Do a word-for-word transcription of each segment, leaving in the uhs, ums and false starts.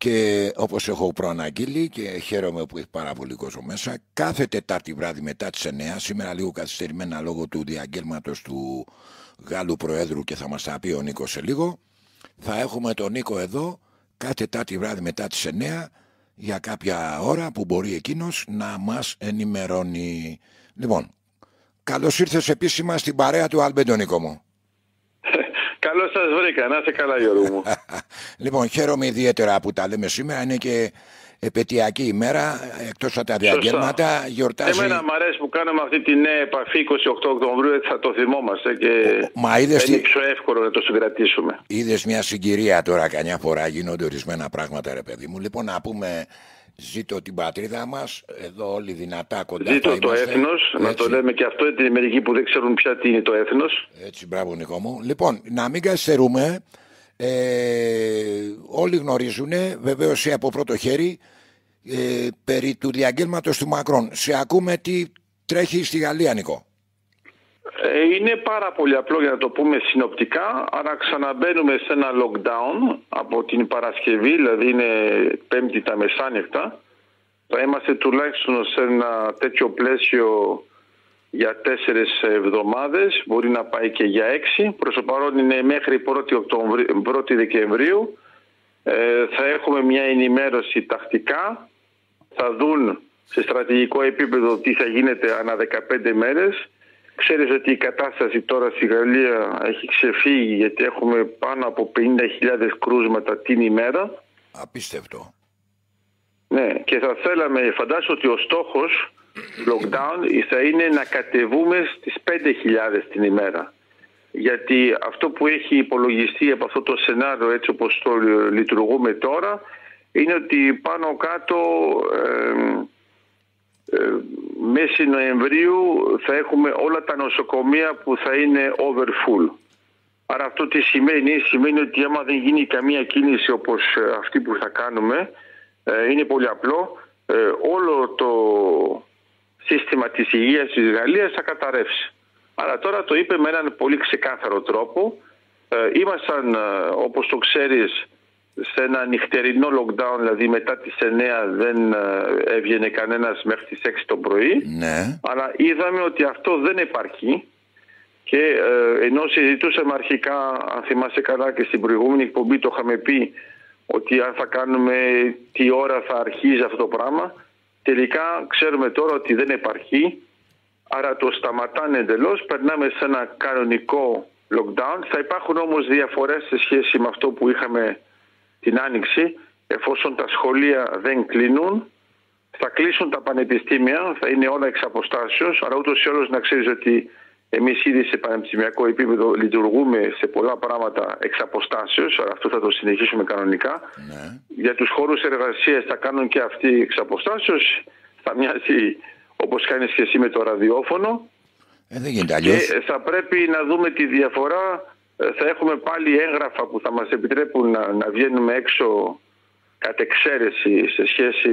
Και όπως έχω προαναγγείλει και χαίρομαι που έχει πάρα πολύ κόσμο μέσα, κάθε Τετάρτη βράδυ μετά τις εννιά, σήμερα λίγο καθυστερημένα λόγω του διαγγέλματος του Γάλλου Προέδρου και θα μας τα πει ο Νίκος σε λίγο, θα έχουμε τον Νίκο εδώ κάθε Τετάρτη βράδυ μετά τις εννιά για κάποια ώρα που μπορεί εκείνος να μας ενημερώνει. Λοιπόν, καλώς ήρθες επίσημα στην παρέα του Αλμπέντο, Νίκο μου. Καλώς σας βρήκα, να είστε καλά Γιώργο μου. Λοιπόν, χαίρομαι ιδιαίτερα που τα λέμε σήμερα, είναι και επαιτειακή ημέρα, εκτός από τα διαγγέλματα, γιορτάζει... Εμένα μου αρέσει που κάναμε αυτή τη νέα επαφή είκοσι οκτώ Οκτωβρίου, έτσι θα το θυμόμαστε και Μα είδες είναι τι... πιο εύκολο να το συγκρατήσουμε. Είδες μια συγκυρία τώρα, καμιά φορά γίνονται ορισμένα πράγματα, ρε παιδί μου. Λοιπόν, να πούμε ζήτω την πατρίδα μας, εδώ όλοι δυνατά κοντά. Ζήτω το έθνος, να το λέμε και αυτό, είναι μερικοί που δεν ξέρουν πια τι είναι το έθνος. Έτσι, μπράβο Νίκο μου. Λοιπόν, να μην καθυστερούμε, ε, όλοι γνωρίζουν, βεβαίως από πρώτο χέρι, ε, περί του διαγγέλματος του Μακρόν. Σε ακούμε τι τρέχει στη Γαλλία, Νίκο. Είναι πάρα πολύ απλό για να το πούμε συνοπτικά, άρα ξαναμπαίνουμε σε ένα lockdown από την Παρασκευή, δηλαδή είναι Πέμπτη τα μεσάνυχτα. Θα είμαστε τουλάχιστον σε ένα τέτοιο πλαίσιο για τέσσερις εβδομάδες, μπορεί να πάει και για έξι. Προς το παρόν είναι μέχρι πρώτη Δεκεμβρίου. Ε, θα έχουμε μια ενημέρωση τακτικά, θα δουν σε στρατηγικό επίπεδο τι θα γίνεται ανά δεκαπέντε μέρες. Ξέρεις ότι η κατάσταση τώρα στη Γαλλία έχει ξεφύγει, γιατί έχουμε πάνω από πενήντα χιλιάδες κρούσματα την ημέρα. Απίστευτο. Ναι, και θα θέλαμε, φαντάσου ότι ο στόχος lockdown θα είναι να κατεβούμε στις πέντε χιλιάδες την ημέρα. Γιατί αυτό που έχει υπολογιστεί από αυτό το σενάριο, έτσι όπως το λειτουργούμε τώρα, είναι ότι πάνω κάτω... Ε, μέση Νοεμβρίου θα έχουμε όλα τα νοσοκομεία που θα είναι overfull. Άρα αυτό τι σημαίνει? Σημαίνει ότι άμα δεν γίνει καμία κίνηση όπως αυτή που θα κάνουμε, είναι πολύ απλό, όλο το σύστημα της υγείας της Γαλλίας θα καταρρεύσει. Άρα τώρα το είπε με έναν πολύ ξεκάθαρο τρόπο. Ήμασταν, όπως το ξέρεις, σε ένα νυχτερινό lockdown, δηλαδή μετά τις εννιά δεν έβγαινε κανένας μέχρι τις έξι το πρωί. Ναι. Αλλά είδαμε ότι αυτό δεν επαρκεί και ε, ενώ συζητούσαμε αρχικά, αν θυμάσαι καλά και στην προηγούμενη εκπομπή το είχαμε πει, ότι αν θα κάνουμε τι ώρα θα αρχίζει αυτό το πράγμα, τελικά ξέρουμε τώρα ότι δεν επαρκεί, άρα το σταματάνε εντελώς, περνάμε σε ένα κανονικό lockdown. Θα υπάρχουν όμως διαφορές σε σχέση με αυτό που είχαμε την Άνοιξη, εφόσον τα σχολεία δεν κλείνουν, θα κλείσουν τα πανεπιστήμια, θα είναι όλα εξ αποστάσεως, αλλά ούτως ή άλλως να ξέρεις ότι εμείς ήδη σε πανεπιστημιακό επίπεδο λειτουργούμε σε πολλά πράγματα εξ αποστάσεως, αλλά αυτό θα το συνεχίσουμε κανονικά. Ναι. Για τους χώρους εργασίας θα κάνουν και αυτοί εξ αποστάσεως, θα μοιάζει όπως κάνεις και εσύ με το ραδιόφωνο. Ε, δεν γίνεται αλλιώς. Και θα πρέπει να δούμε τη διαφορά. Θα έχουμε πάλι έγγραφα που θα μας επιτρέπουν να, να βγαίνουμε έξω κατ' εξαίρεση σε σχέση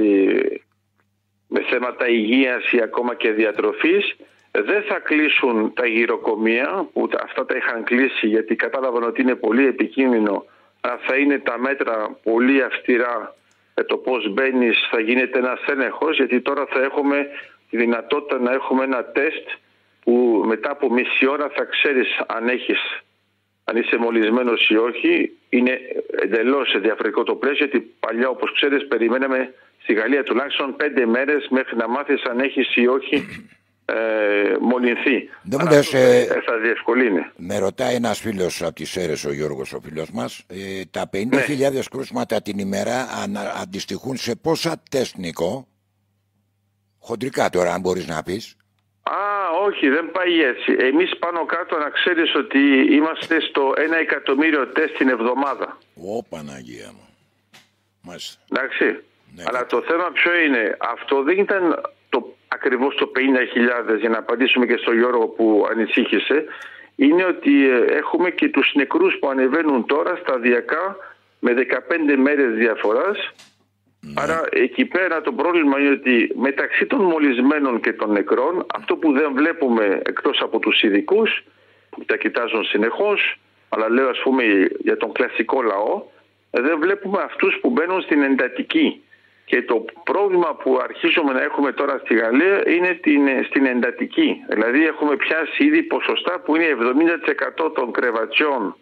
με θέματα υγείας ή ακόμα και διατροφής. Δεν θα κλείσουν τα γυροκομεία, που αυτά τα είχαν κλείσει γιατί κατάλαβαν ότι είναι πολύ επικίνδυνο. Αλλά θα είναι τα μέτρα πολύ αυστηρά με το πώς μπαίνεις, θα γίνεται ένας έλεγχος, γιατί τώρα θα έχουμε τη δυνατότητα να έχουμε ένα τεστ που μετά από μισή ώρα θα ξέρεις αν έχεις αν είσαι μολυσμένος ή όχι. Είναι εντελώς σε διαφορετικό το πλαίσιο, γιατί παλιά, όπως ξέρεις, περιμέναμε στη Γαλλία τουλάχιστον πέντε μέρες μέχρι να μάθεις αν έχεις ή όχι ε, μολυνθεί. Δεν μου λες, ε, θα διευκολύνει. με ρωτάει ένας φίλος από τις Σέρρες, ο Γιώργος, ο φίλος μας, ε, τα πενήντα χιλιάδες ναι. κρούσματα την ημέρα ανα, αντιστοιχούν σε πόσα τεστ, Νίκο? Χοντρικά τώρα, αν μπορείς να πεις. Α, όχι, δεν πάει έτσι. Εμείς πάνω κάτω να ξέρεις ότι είμαστε στο ένα εκατομμύριο τεστ την εβδομάδα. Ω, Παναγία μου. Μάλιστα. Εντάξει. Ναι, αλλά ναι. το θέμα ποιο είναι? Αυτό δεν ήταν το, ακριβώς το πενήντα χιλιάδες, για να απαντήσουμε και στον Γιώργο που ανησύχησε. Είναι ότι έχουμε και τους νεκρούς που ανεβαίνουν τώρα σταδιακά με δεκαπέντε μέρες διαφοράς. Ναι. Άρα εκεί πέρα το πρόβλημα είναι ότι μεταξύ των μολυσμένων και των νεκρών, αυτό που δεν βλέπουμε εκτός από τους ειδικούς που τα κοιτάζουν συνεχώς, αλλά λέω ας πούμε για τον κλασικό λαό, δεν βλέπουμε αυτούς που μπαίνουν στην εντατική. Και το πρόβλημα που αρχίζουμε να έχουμε τώρα στη Γαλλία είναι την, στην εντατική. Δηλαδή έχουμε πιάσει ήδη ποσοστά που είναι εβδομήντα τοις εκατό των κρεβατιών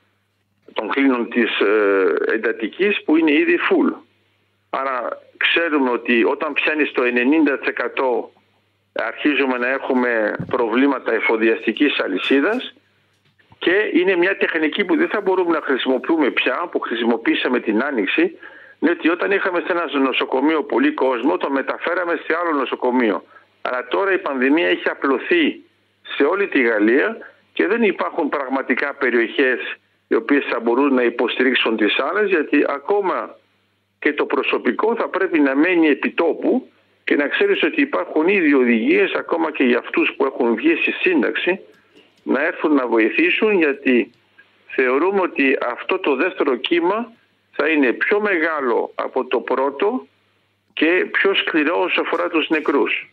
των κλίνων της ε, εντατικής που είναι ήδη full. Άρα ξέρουμε ότι όταν πιάνει το ενενήντα τοις εκατό αρχίζουμε να έχουμε προβλήματα εφοδιαστικής αλυσίδας και είναι μια τεχνική που δεν θα μπορούμε να χρησιμοποιούμε πια, που χρησιμοποίησαμε την Άνοιξη, είναι ότι όταν είχαμε σε ένα νοσοκομείο πολύ κόσμο, το μεταφέραμε σε άλλο νοσοκομείο. Αλλά τώρα η πανδημία έχει απλωθεί σε όλη τη Γαλλία και δεν υπάρχουν πραγματικά περιοχές οι οποίες θα μπορούν να υποστηρίξουν τις άλλες, γιατί ακόμα και το προσωπικό θα πρέπει να μένει επιτόπου και να ξέρεις ότι υπάρχουν ήδη οδηγίες ακόμα και για αυτούς που έχουν βγει στη σύνταξη να έρθουν να βοηθήσουν, γιατί θεωρούμε ότι αυτό το δεύτερο κύμα θα είναι πιο μεγάλο από το πρώτο και πιο σκληρό όσο αφορά τους νεκρούς.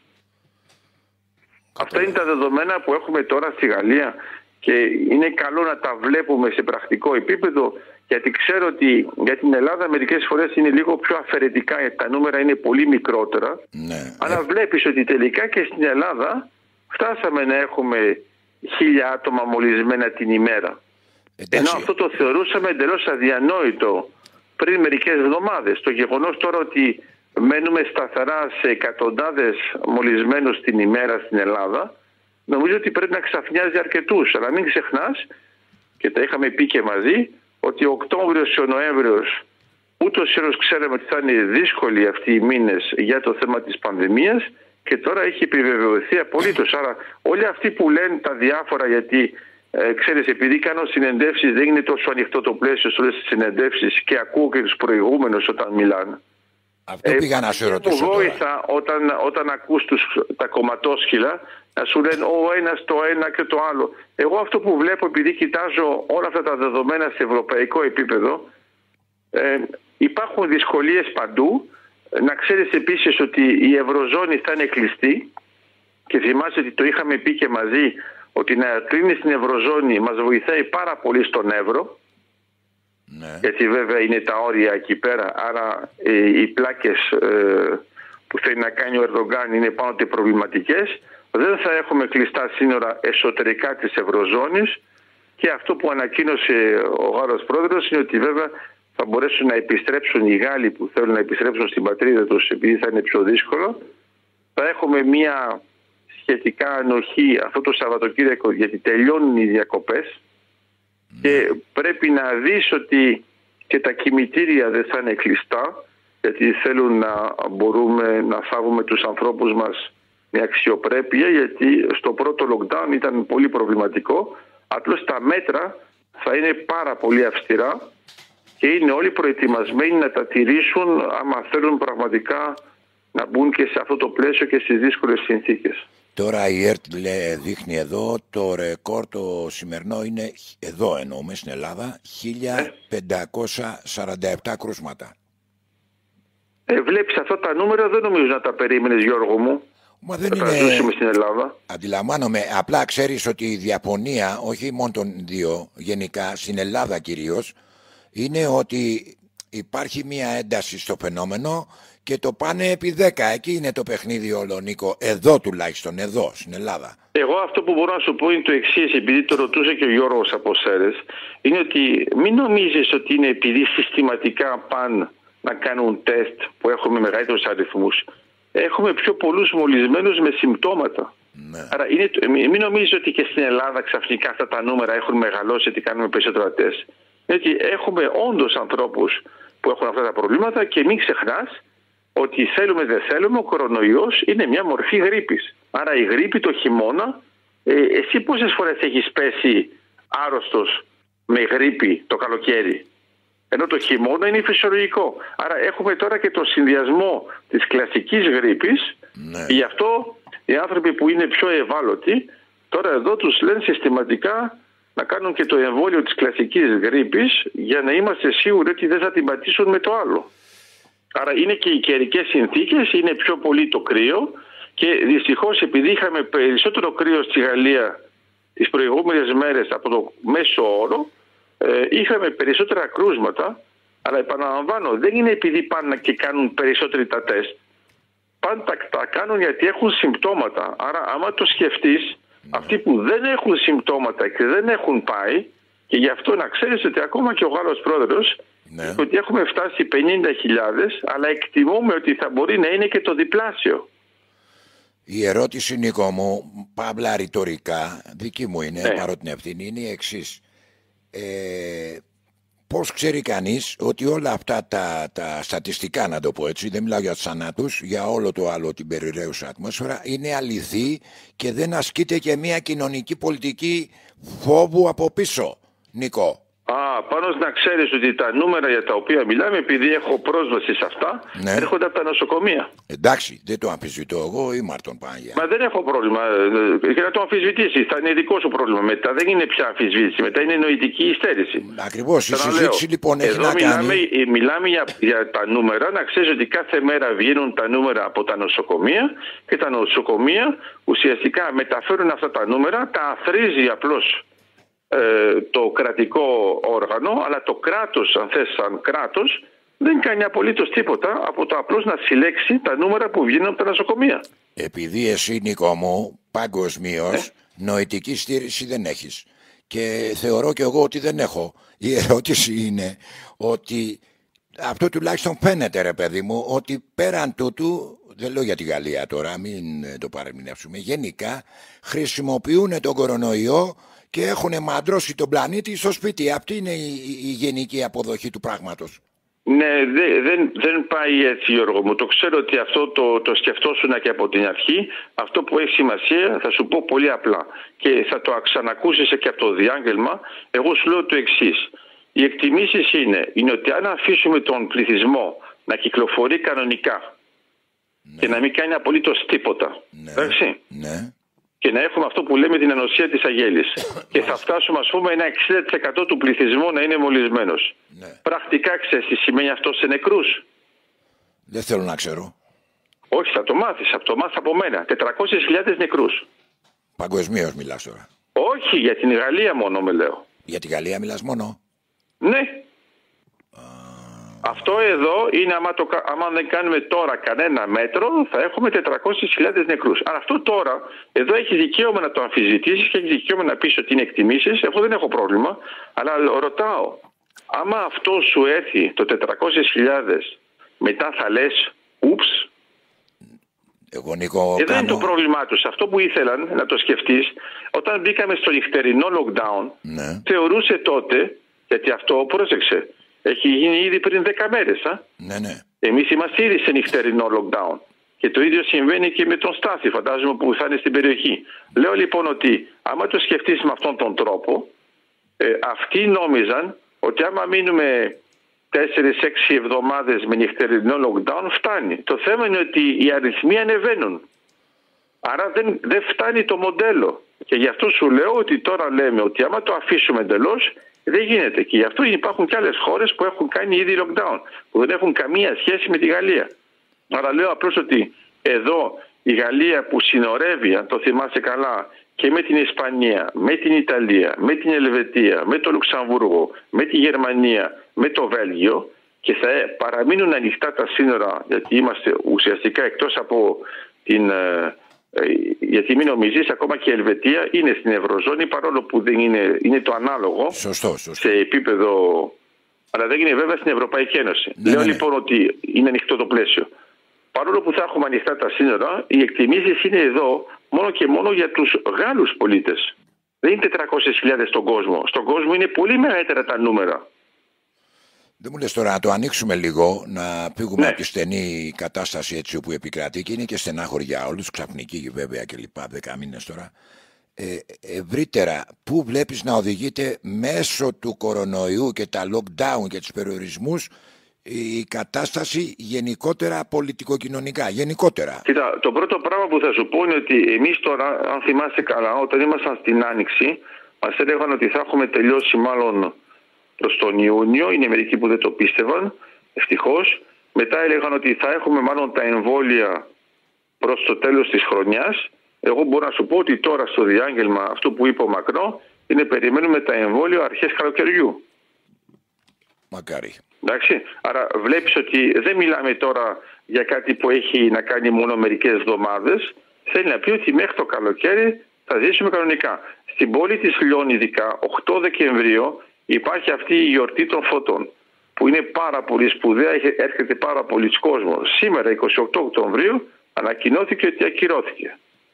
Αυτά είναι τα δεδομένα που έχουμε τώρα στη Γαλλία και είναι καλό να τα βλέπουμε σε πρακτικό επίπεδο, γιατί ξέρω ότι για την Ελλάδα μερικές φορές είναι λίγο πιο αφαιρετικά, τα νούμερα είναι πολύ μικρότερα. Ναι. Αλλά ε... βλέπεις ότι τελικά και στην Ελλάδα φτάσαμε να έχουμε χίλια άτομα μολυσμένα την ημέρα. Εντάξει. Ενώ αυτό το θεωρούσαμε εντελώς αδιανόητο πριν μερικές εβδομάδες. Το γεγονός τώρα ότι μένουμε σταθερά σε εκατοντάδες μολυσμένους την ημέρα στην Ελλάδα, νομίζω ότι πρέπει να ξαφνιάζει αρκετούς. Αλλά μην ξεχνάς, και τα είχαμε πει και μαζί, ότι ο Οκτώβριος και ο Νοέμβριος ούτως ή άλλως ξέραμε ότι θα είναι δύσκολοι αυτοί οι μήνες για το θέμα της πανδημίας και τώρα έχει επιβεβαιωθεί απολύτως. Άρα όλοι αυτοί που λένε τα διάφορα, γιατί ε, ξέρεις, επειδή κάνω συνεντεύσεις δεν είναι τόσο ανοιχτό το πλαίσιο σε όλες τις συνεντεύσεις και ακούω και τους προηγούμενους όταν μιλάνε. Αυτό πήγα ε, να σε ρωτήσω. Μου βοήθα όταν, όταν ακούς τους, τα κομματόσκυλα να σου λένε ο ένας το ένα και το άλλο. Εγώ αυτό που βλέπω, επειδή κοιτάζω όλα αυτά τα δεδομένα σε ευρωπαϊκό επίπεδο, ε, υπάρχουν δυσκολίες παντού. Να ξέρεις επίσης ότι η Ευρωζώνη θα είναι κλειστή και θυμάσαι ότι το είχαμε πει και μαζί ότι να κλείνει στην Ευρωζώνη μας βοηθάει πάρα πολύ στον ευρώ. Ναι. Γιατί βέβαια είναι τα όρια εκεί πέρα, άρα ε, οι πλάκες ε, που θέλει να κάνει ο Ερντογκάν είναι πάνω ότι προβληματικές. Δεν θα έχουμε κλειστά σύνορα εσωτερικά της Ευρωζώνης και αυτό που ανακοίνωσε ο Γάλλος πρόεδρος είναι ότι βέβαια θα μπορέσουν να επιστρέψουν οι Γάλλοι που θέλουν να επιστρέψουν στην πατρίδα τους, επειδή θα είναι πιο δύσκολο. Θα έχουμε μια σχετικά ανοχή αυτό το Σαββατοκύριακο, γιατί τελειώνουν οι διακοπές και πρέπει να δεις ότι και τα κημητήρια δεν θα είναι κλειστά, γιατί θέλουν να μπορούμε να θάβουμε τους ανθρώπους μας με αξιοπρέπεια, γιατί στο πρώτο lockdown ήταν πολύ προβληματικό. Απλώς τα μέτρα θα είναι πάρα πολύ αυστηρά και είναι όλοι προετοιμασμένοι να τα τηρήσουν άμα θέλουν πραγματικά να μπουν και σε αυτό το πλαίσιο και στις δύσκολες συνθήκες. Τώρα η ΕΡΤ δείχνει εδώ το ρεκόρ το σημερινό είναι, εδώ εννοούμε στην Ελλάδα, χίλια πεντακόσια σαράντα επτά κρούσματα. Ε, βλέπεις αυτά τα νούμερα, δεν νομίζω να τα περίμενες, Γιώργο μου. Μα δεν θα είναι... ζούσουμε στην Ελλάδα. Αντιλαμβάνομαι, απλά ξέρεις ότι η διαπωνία, όχι μόνο των δύο, γενικά στην Ελλάδα κυρίως, είναι ότι υπάρχει μια ένταση στο φαινόμενο και το πάνε επί δέκα. Εκεί είναι το παιχνίδι όλο, Νίκο. Εδώ τουλάχιστον, εδώ στην Ελλάδα. Εγώ αυτό που μπορώ να σου πω είναι το εξής, επειδή το ρωτούσε και ο Γιώργος από Σέρες, είναι ότι μην νομίζεις ότι είναι επειδή συστηματικά πάνε να κάνουν τεστ που έχουμε μεγαλύτερους αριθμούς. Έχουμε πιο πολλούς μολυσμένους με συμπτώματα. Ναι. Άρα είναι, μην νομίζεις ότι και στην Ελλάδα ξαφνικά αυτά τα νούμερα έχουν μεγαλώσει γιατί κάνουμε περισσότερα τεστ. Γιατί έχουμε όντως ανθρώπους που έχουν αυτά τα προβλήματα και μην ξεχνάς ότι θέλουμε δεν θέλουμε, ο κορονοϊός είναι μια μορφή γρίπης. Άρα η γρίπη το χειμώνα, ε, εσύ πόσες φορές έχεις πέσει άρρωστος με γρίπη το καλοκαίρι? Ενώ το χειμώνα είναι φυσιολογικό. Άρα έχουμε τώρα και το συνδυασμό της κλασικής γρίπης. Ναι. Γι' αυτό οι άνθρωποι που είναι πιο ευάλωτοι, τώρα εδώ τους λένε συστηματικά να κάνουν και το εμβόλιο της κλασικής γρίπης για να είμαστε σίγουροι ότι δεν θα την πατήσουν με το άλλο. Άρα είναι και οι καιρικές συνθήκες, είναι πιο πολύ το κρύο και δυστυχώς επειδή είχαμε περισσότερο κρύο στη Γαλλία τις προηγούμενες μέρες από το μέσο όρο, ε, είχαμε περισσότερα κρούσματα Αλλά επαναλαμβάνω, δεν είναι επειδή πάνε και κάνουν περισσότεροι τα τεστ. Πάνε τα, τα κάνουν γιατί έχουν συμπτώματα. Άρα άμα το σκεφτείς, ναι. αυτοί που δεν έχουν συμπτώματα και δεν έχουν πάει, και γι' αυτό να ξέρεις ότι ακόμα και ο Γάλλος πρόεδρος, ναι. ότι έχουμε φτάσει πενήντα χιλιάδες, αλλά εκτιμούμε ότι θα μπορεί να είναι και το διπλάσιο. Η ερώτηση, Νίκο μου, παύλα ρητορικά, δική μου είναι, ναι. παρότι την ευθύνη, είναι η εξής. Ε, πώς ξέρει κανείς ότι όλα αυτά τα, τα στατιστικά, να το πω έτσι, δεν μιλάω για τους θανάτους, για όλο το άλλο, την περιραίουσα ατμόσφαιρα, είναι αληθή και δεν ασκείται και μια κοινωνική πολιτική φόβου από πίσω, Νίκο? Α, πάνω να ξέρεις ότι τα νούμερα για τα οποία μιλάμε, επειδή έχω πρόσβαση σε αυτά, ναι. έρχονται από τα νοσοκομεία. Εντάξει, δεν το αμφισβητώ εγώ ή Μάρτον Πάγια. Μα δεν έχω πρόβλημα. Για να το αμφισβητήσεις, θα είναι δικό σου πρόβλημα. Μετά δεν είναι πια αμφισβήτηση, μετά είναι νοητική υστέρηση. Ακριβώς, η συζήτηση λοιπόν έχει εδώ να μιλάμε, κάνει. Μιλάμε για, για τα νούμερα, να ξέρεις ότι κάθε μέρα βγαίνουν τα νούμερα από τα νοσοκομεία και τα νοσοκομεία ουσιαστικά μεταφέρουν αυτά τα νούμερα, τα αθροίζει απλώς το κρατικό όργανο, αλλά το κράτος, αν θες σαν κράτος, δεν κάνει απολύτως τίποτα από το απλώς να συλλέξει τα νούμερα που βγαίνουν από τα νοσοκομεία. Επειδή εσύ, Νίκο μου, παγκοσμίως ε? νοητική στήριξη δεν έχεις, και θεωρώ και εγώ ότι δεν έχω. Η ερώτηση είναι ότι αυτό τουλάχιστον φαίνεται, ρε παιδί μου, ότι πέραν τούτου, δεν λέω για τη Γαλλία τώρα, μην το παρεμηνεύσουμε, γενικά χρησιμοποιούν τον κορονοϊό και έχουν μαντρώσει τον πλανήτη στο σπίτι. Αυτή είναι η, η, η γενική αποδοχή του πράγματος. Ναι, δε, δεν, δεν πάει έτσι, Γιώργο μου. Το ξέρω ότι αυτό το, το σκεφτόσουνα και από την αρχή. Αυτό που έχει σημασία θα σου πω πολύ απλά και θα το ξανακούσεις και από το διάγγελμα. Εγώ σου λέω το εξής. Οι εκτιμήσεις είναι, είναι ότι αν αφήσουμε τον πληθυσμό να κυκλοφορεί κανονικά, ναι. και να μην κάνει απολύτως τίποτα, ναι. εντάξει, ναι. και να έχουμε αυτό που λέμε την ανοσία της αγέλης. Και θα φτάσουμε, ας πούμε, ένα εξήντα τοις εκατό του πληθυσμού να είναι μολυσμένος. Ναι. Πρακτικά, ξέρεις τι σημαίνει αυτό σε νεκρούς? Δεν θέλω να ξέρω. Όχι, θα το μάθεις. Θα το μάθεις από μένα. τετρακόσιες χιλιάδες νεκρούς. Παγκοσμίως μιλάς τώρα? Όχι, για την Γαλλία μόνο με λέω. Για την Γαλλία μιλάς μόνο? Ναι. Αυτό εδώ είναι, άμα, το, άμα δεν κάνουμε τώρα κανένα μέτρο, θα έχουμε τετρακόσιες χιλιάδες νεκρούς. Αλλά αυτό τώρα, εδώ έχει δικαίωμα να το αμφισβητήσεις και έχει δικαίωμα να πεις ότι είναι εκτιμήσεις. Εγώ δεν έχω πρόβλημα, αλλά ρωτάω, άμα αυτό σου έρθει το τετρακόσιες χιλιάδες, μετά θα λες, ούψ. Εγώ, Νίκο, εδώ κάνω... είναι το πρόβλημά τους. Αυτό που ήθελαν να το σκεφτείς, όταν μπήκαμε στο νυχτερινό lockdown, ναι. θεωρούσε τότε, γιατί αυτό πρόσεξε, έχει γίνει ήδη πριν δέκα μέρες. Α? Ναι, ναι. Εμείς είμαστε ήδη σε νυχτερινό lockdown. Και το ίδιο συμβαίνει και με τον Στάθη, φαντάζομαι, που θα είναι στην περιοχή. Λέω λοιπόν ότι άμα το σκεφτείς με αυτόν τον τρόπο, ε, αυτοί νόμιζαν ότι άμα μείνουμε τέσσερις έξι εβδομάδες με νυχτερινό lockdown φτάνει. Το θέμα είναι ότι οι αριθμοί ανεβαίνουν. Άρα δεν, δεν φτάνει το μοντέλο. Και γι' αυτό σου λέω ότι τώρα λέμε ότι άμα το αφήσουμε εντελώς, δεν γίνεται. Και γι' αυτό υπάρχουν και άλλες χώρες που έχουν κάνει ήδη lockdown, που δεν έχουν καμία σχέση με τη Γαλλία. Άρα λέω απλώς ότι εδώ η Γαλλία που συνορεύει, αν το θυμάσαι καλά, και με την Ισπανία, με την Ιταλία, με την Ελβετία, με το Λουξεμβούργο, με τη Γερμανία, με το Βέλγιο, και θα παραμείνουν ανοιχτά τα σύνορα, γιατί είμαστε ουσιαστικά εκτός από την... γιατί μην νομίζεις, ακόμα και η Ελβετία είναι στην Ευρωζώνη, παρόλο που δεν είναι, είναι το ανάλογο. Σωστό, σωστό. Σε επίπεδο, αλλά δεν είναι βέβαια στην Ευρωπαϊκή Ένωση. Ναι, Λέω ναι, λοιπόν ότι είναι ανοιχτό το πλαίσιο. Παρόλο που θα έχουμε ανοιχτά τα σύνορα, οι εκτιμήσεις είναι εδώ μόνο και μόνο για τους Γάλλους πολίτες. Δεν είναι τετρακόσιες χιλιάδες στον κόσμο. Στον κόσμο είναι πολύ μεγαλύτερα τα νούμερα. Δεν μου λες τώρα να το ανοίξουμε λίγο, να φύγουμε ναι. από τη στενή κατάσταση έτσι όπου επικρατεί, και είναι και στενάχωρη για όλους, ξαφνική βέβαια και λοιπά, δέκα μήνες τώρα. Ε, ευρύτερα, πού βλέπεις να οδηγείται μέσω του κορονοϊού και τα lockdown και τους περιορισμούς η κατάσταση γενικότερα πολιτικοκοινωνικά, γενικότερα? Κοίτα, το πρώτο πράγμα που θα σου πω είναι ότι εμείς τώρα, αν θυμάσαι καλά, όταν ήμασταν στην Άνοιξη, μας έλεγαν ότι θα έχουμε τελειώσει μάλλον προς τον Ιούνιο. Είναι μερικοί που δεν το πίστευαν, ευτυχώς. Μετά έλεγαν ότι θα έχουμε μάλλον τα εμβόλια προς το τέλος της χρονιάς. Εγώ μπορώ να σου πω ότι τώρα στο διάγγελμα αυτό που είπε ο Μακρό είναι περιμένουμε τα εμβόλια αρχές καλοκαιριού. Μακάρι. Εντάξει, άρα βλέπεις ότι δεν μιλάμε τώρα για κάτι που έχει να κάνει μόνο μερικές εβδομάδες. Θέλει να πει ότι μέχρι το καλοκαίρι θα ζήσουμε κανονικά. Στην πόλη της Λιών, ειδικά, οκτώ Δεκεμβρίου, υπάρχει αυτή η γιορτή των φωτών, που είναι πάρα πολύ σπουδαία, έρχεται πάρα πολλοί κόσμος. Σήμερα, εικοστή ογδόη Οκτωβρίου, ανακοινώθηκε ότι ακυρώθηκε.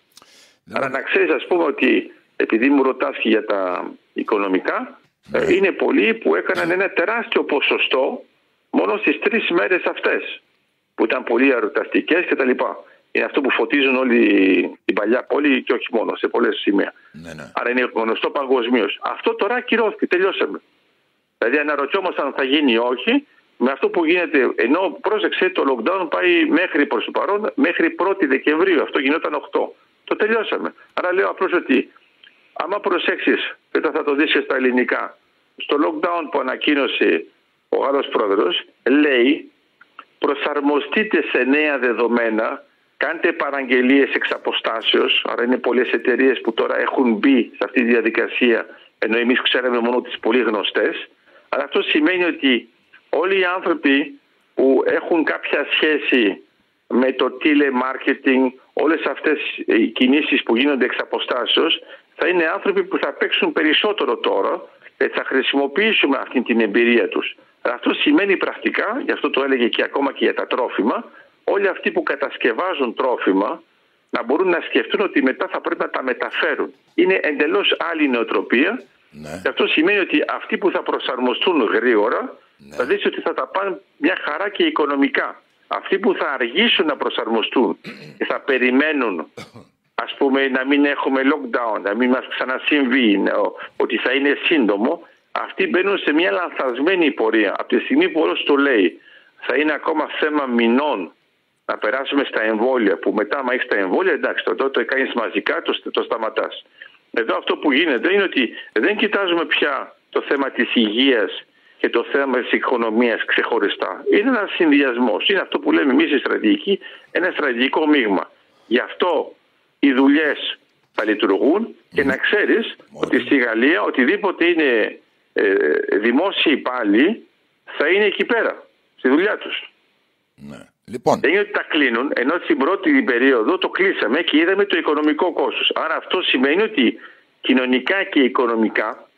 Ναι. Άρα να ξέρεις, ας πούμε, ότι επειδή μου ρωτάς και για τα οικονομικά, ναι. είναι πολλοί που έκαναν ένα τεράστιο ποσοστό μόνο στις τρεις μέρες αυτές, που ήταν πολύ εορταστικές κτλ. Είναι αυτό που φωτίζουν όλη την παλιά πόλη και όχι μόνο, σε πολλές σημεία. Ναι, ναι. Άρα είναι γνωστό παγκοσμίως. Αυτό τώρα ακυρώθηκε, τελειώσαμε. Δηλαδή αναρωτιόμασταν αν θα γίνει ή όχι, με αυτό που γίνεται, ενώ πρόσεξε το lockdown πάει μέχρι προς το παρόν, μέχρι πρώτη Δεκεμβρίου, αυτό γινόταν οκτώ. Το τελειώσαμε. Άρα λέω απλώς ότι άμα προσέξεις, και θα το δεις και στα ελληνικά, στο lockdown που ανακοίνωσε ο Γάλλος πρόεδρος, λέει προσαρμοστείτε σε νέα δεδομένα, κάντε παραγγελίες εξ αποστάσεως, άρα είναι πολλές εταιρείες που τώρα έχουν μπει σε αυτή τη διαδικασία, ενώ εμείς ξέραμε μόνο τις πολύ γνωστές. Αλλά αυτό σημαίνει ότι όλοι οι άνθρωποι που έχουν κάποια σχέση με το telemarketing, όλες αυτές οι κινήσεις που γίνονται εξ αποστάσεως, θα είναι άνθρωποι που θα παίξουν περισσότερο τώρα και θα χρησιμοποιήσουμε αυτή την εμπειρία τους. Αλλά αυτό σημαίνει πρακτικά, γι' αυτό το έλεγε και ακόμα και για τα τρόφιμα, όλοι αυτοί που κατασκευάζουν τρόφιμα να μπορούν να σκεφτούν ότι μετά θα πρέπει να τα μεταφέρουν. Είναι εντελώς άλλη νοοτροπία. Ναι. Και αυτό σημαίνει ότι αυτοί που θα προσαρμοστούν γρήγορα, ναι. θα δεις ότι θα τα πάνε μια χαρά και οικονομικά. Αυτοί που θα αργήσουν να προσαρμοστούν και θα περιμένουν, ας πούμε, να μην έχουμε lockdown, να μην μας ξανασυμβεί, ότι θα είναι σύντομο, αυτοί μπαίνουν σε μια λανθασμένη πορεία. Από τη στιγμή που όλος το λέει, θα είναι ακόμα θέμα μηνών να περάσουμε στα εμβόλια, που μετά, άμα έχεις τα εμβόλια, εντάξει, τότε το κάνεις μαζικά, το, το σταματάς. Εδώ αυτό που γίνεται είναι ότι δεν κοιτάζουμε πια το θέμα της υγείας και το θέμα της οικονομίας ξεχωριστά. Είναι ένας συνδυασμός. Είναι αυτό που λέμε εμείς η στρατηγική, ένα στρατηγικό μείγμα. Γι' αυτό οι δουλειές θα λειτουργούν και να ξέρεις mm. ότι στη Γαλλία οτιδήποτε είναι ε, δημόσιοι υπάλληλοι θα είναι εκεί πέρα, στη δουλειά τους. Ναι. Λοιπόν. Δεν είναι ότι τα κλείνουν, ενώ στην πρώτη περίοδο το κλείσαμε και είδαμε το οικονομικό κόστος. Άρα αυτό σημαίνει ότι κοινωνικά και οικονομικά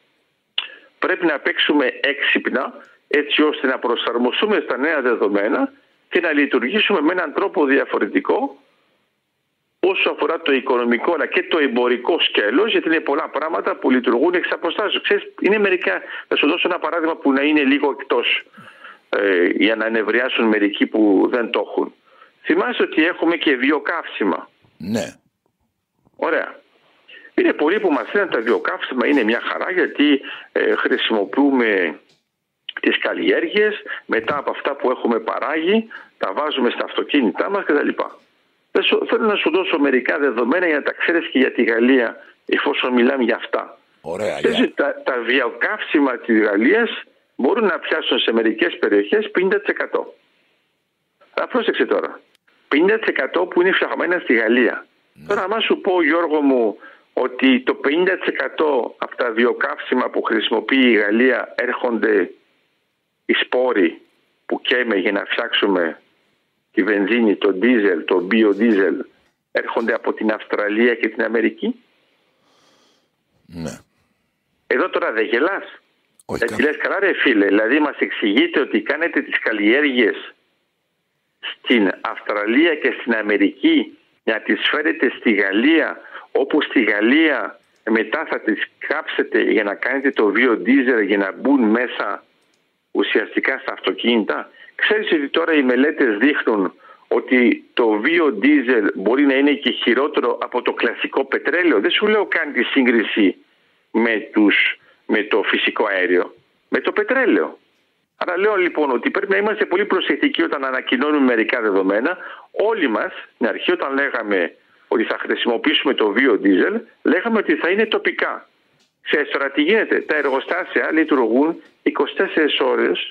πρέπει να παίξουμε έξυπνα, έτσι ώστε να προσαρμοστούμε στα νέα δεδομένα και να λειτουργήσουμε με έναν τρόπο διαφορετικό όσο αφορά το οικονομικό αλλά και το εμπορικό σκέλος, γιατί είναι πολλά πράγματα που λειτουργούν εξ αποστάσεως. Ξέρεις, είναι μερικά, θα σου δώσω ένα παράδειγμα που να είναι λίγο εκτός, ε, για να ενευριάσουν μερικοί που δεν το έχουν. Θυμάσαι ότι έχουμε και βιοκαύσιμα. Ναι. Ωραία. Είναι πολλοί που μας λένε τα βιοκαύσιμα είναι μια χαρά, γιατί ε, χρησιμοποιούμε τις καλλιέργειες, μετά από αυτά που έχουμε παράγει, τα βάζουμε στα αυτοκίνητά μας κτλ. Θέλω να σου δώσω μερικά δεδομένα για να τα ξέρεις και για τη Γαλλία, εφόσον μιλάμε για αυτά. Ωραία, yeah. τα, τα βιοκαύσιμα της Γαλλίας μπορούν να πιάσουν σε μερικές περιοχές πενήντα τοις εκατό. Θα πρόσεξε τώρα. πενήντα τοις εκατό που είναι φτιαγμένα στη Γαλλία. Ναι. Τώρα, άμα σου πω, Γιώργο μου, ότι το πενήντα τοις εκατό από τα βιοκαύσιμα που χρησιμοποιεί η Γαλλία έρχονται οι σπόροι που καίμε για να φτιάξουμε τη βενζίνη, το ντίζελ, το βιοδίζελ, έρχονται από την Αυστραλία και την Αμερική. Ναι. Εδώ τώρα δεν γελάς. Έτσι λες, καλά ρε φίλε, δηλαδή μας εξηγείτε ότι κάνετε τις καλλιέργειες στην Αυστραλία και στην Αμερική για να τις φέρετε στη Γαλλία, όπου στη Γαλλία μετά θα τις κάψετε για να κάνετε το βιοδίζελ για να μπουν μέσα ουσιαστικά στα αυτοκίνητα. Ξέρεις ότι τώρα οι μελέτες δείχνουν ότι το βιοδίζελ μπορεί να είναι και χειρότερο από το κλασικό πετρέλαιο. Δεν σου λέω καν τη σύγκριση με, τους, με το φυσικό αέριο, με το πετρέλαιο. Άρα λέω λοιπόν ότι πρέπει να είμαστε πολύ προσεκτικοί όταν ανακοινώνουμε μερικά δεδομένα. Όλοι μας, στην αρχή όταν λέγαμε ότι θα χρησιμοποιήσουμε το βιοδίζελ, λέγαμε ότι θα είναι τοπικά. Ξέρεις τώρα τι γίνεται. Τα εργοστάσια λειτουργούν είκοσι τέσσερις ώρες,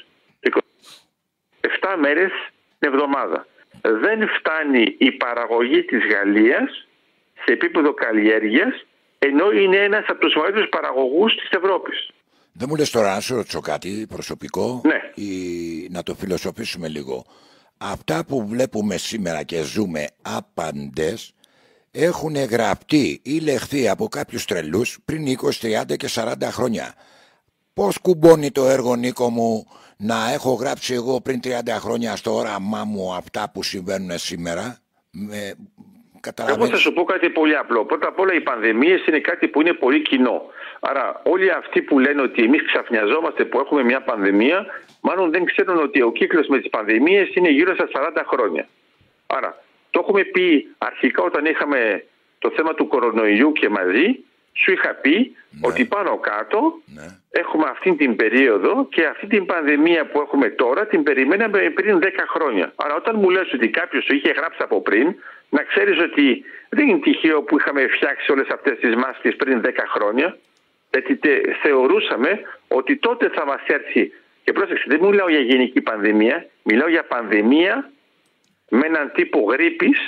επτά μέρες την εβδομάδα. Δεν φτάνει η παραγωγή της Γαλλίας σε επίπεδο καλλιέργειας, ενώ είναι ένας από τους μεγαλύτερους παραγωγούς της Ευρώπης. Δεν μου λες τώρα να σου ρωτήσω κάτι προσωπικό, Ναι. ή να το φιλοσοφήσουμε λίγο. Αυτά που βλέπουμε σήμερα και ζούμε άπαντες έχουν γραφτεί ή λεχθεί από κάποιους τρελούς πριν είκοσι, τριάντα και σαράντα χρόνια. Πώς κουμπώνει το έργο, Νίκο μου, να έχω γράψει εγώ πριν τριάντα χρόνια στο όραμά μου αυτά που συμβαίνουν σήμερα? Με... Εγώ θα σου πω κάτι πολύ απλό. Πρώτα απ' όλα, οι πανδημίες είναι κάτι που είναι πολύ κοινό. Άρα, όλοι αυτοί που λένε ότι εμείς ξαφνιαζόμαστε που έχουμε μια πανδημία, μάλλον δεν ξέρουν ότι ο κύκλος με τις πανδημίες είναι γύρω στα σαράντα χρόνια. Άρα, το έχουμε πει αρχικά όταν είχαμε το θέμα του κορονοϊού και μαζί. Σου είχα πει ναι. ότι πάνω κάτω ναι. έχουμε αυτή την περίοδο και αυτή την πανδημία που έχουμε τώρα την περιμέναμε πριν δέκα χρόνια. Άρα όταν μου λες ότι κάποιος το είχε γράψει από πριν, να ξέρεις ότι δεν είναι τυχαίο που είχαμε φτιάξει όλες αυτές τις μάσκες πριν δέκα χρόνια, γιατί θεωρούσαμε ότι τότε θα μας έρθει. Και πρόσεξε, δεν μιλάω για γενική πανδημία, μιλάω για πανδημία με έναν τύπο γρίπης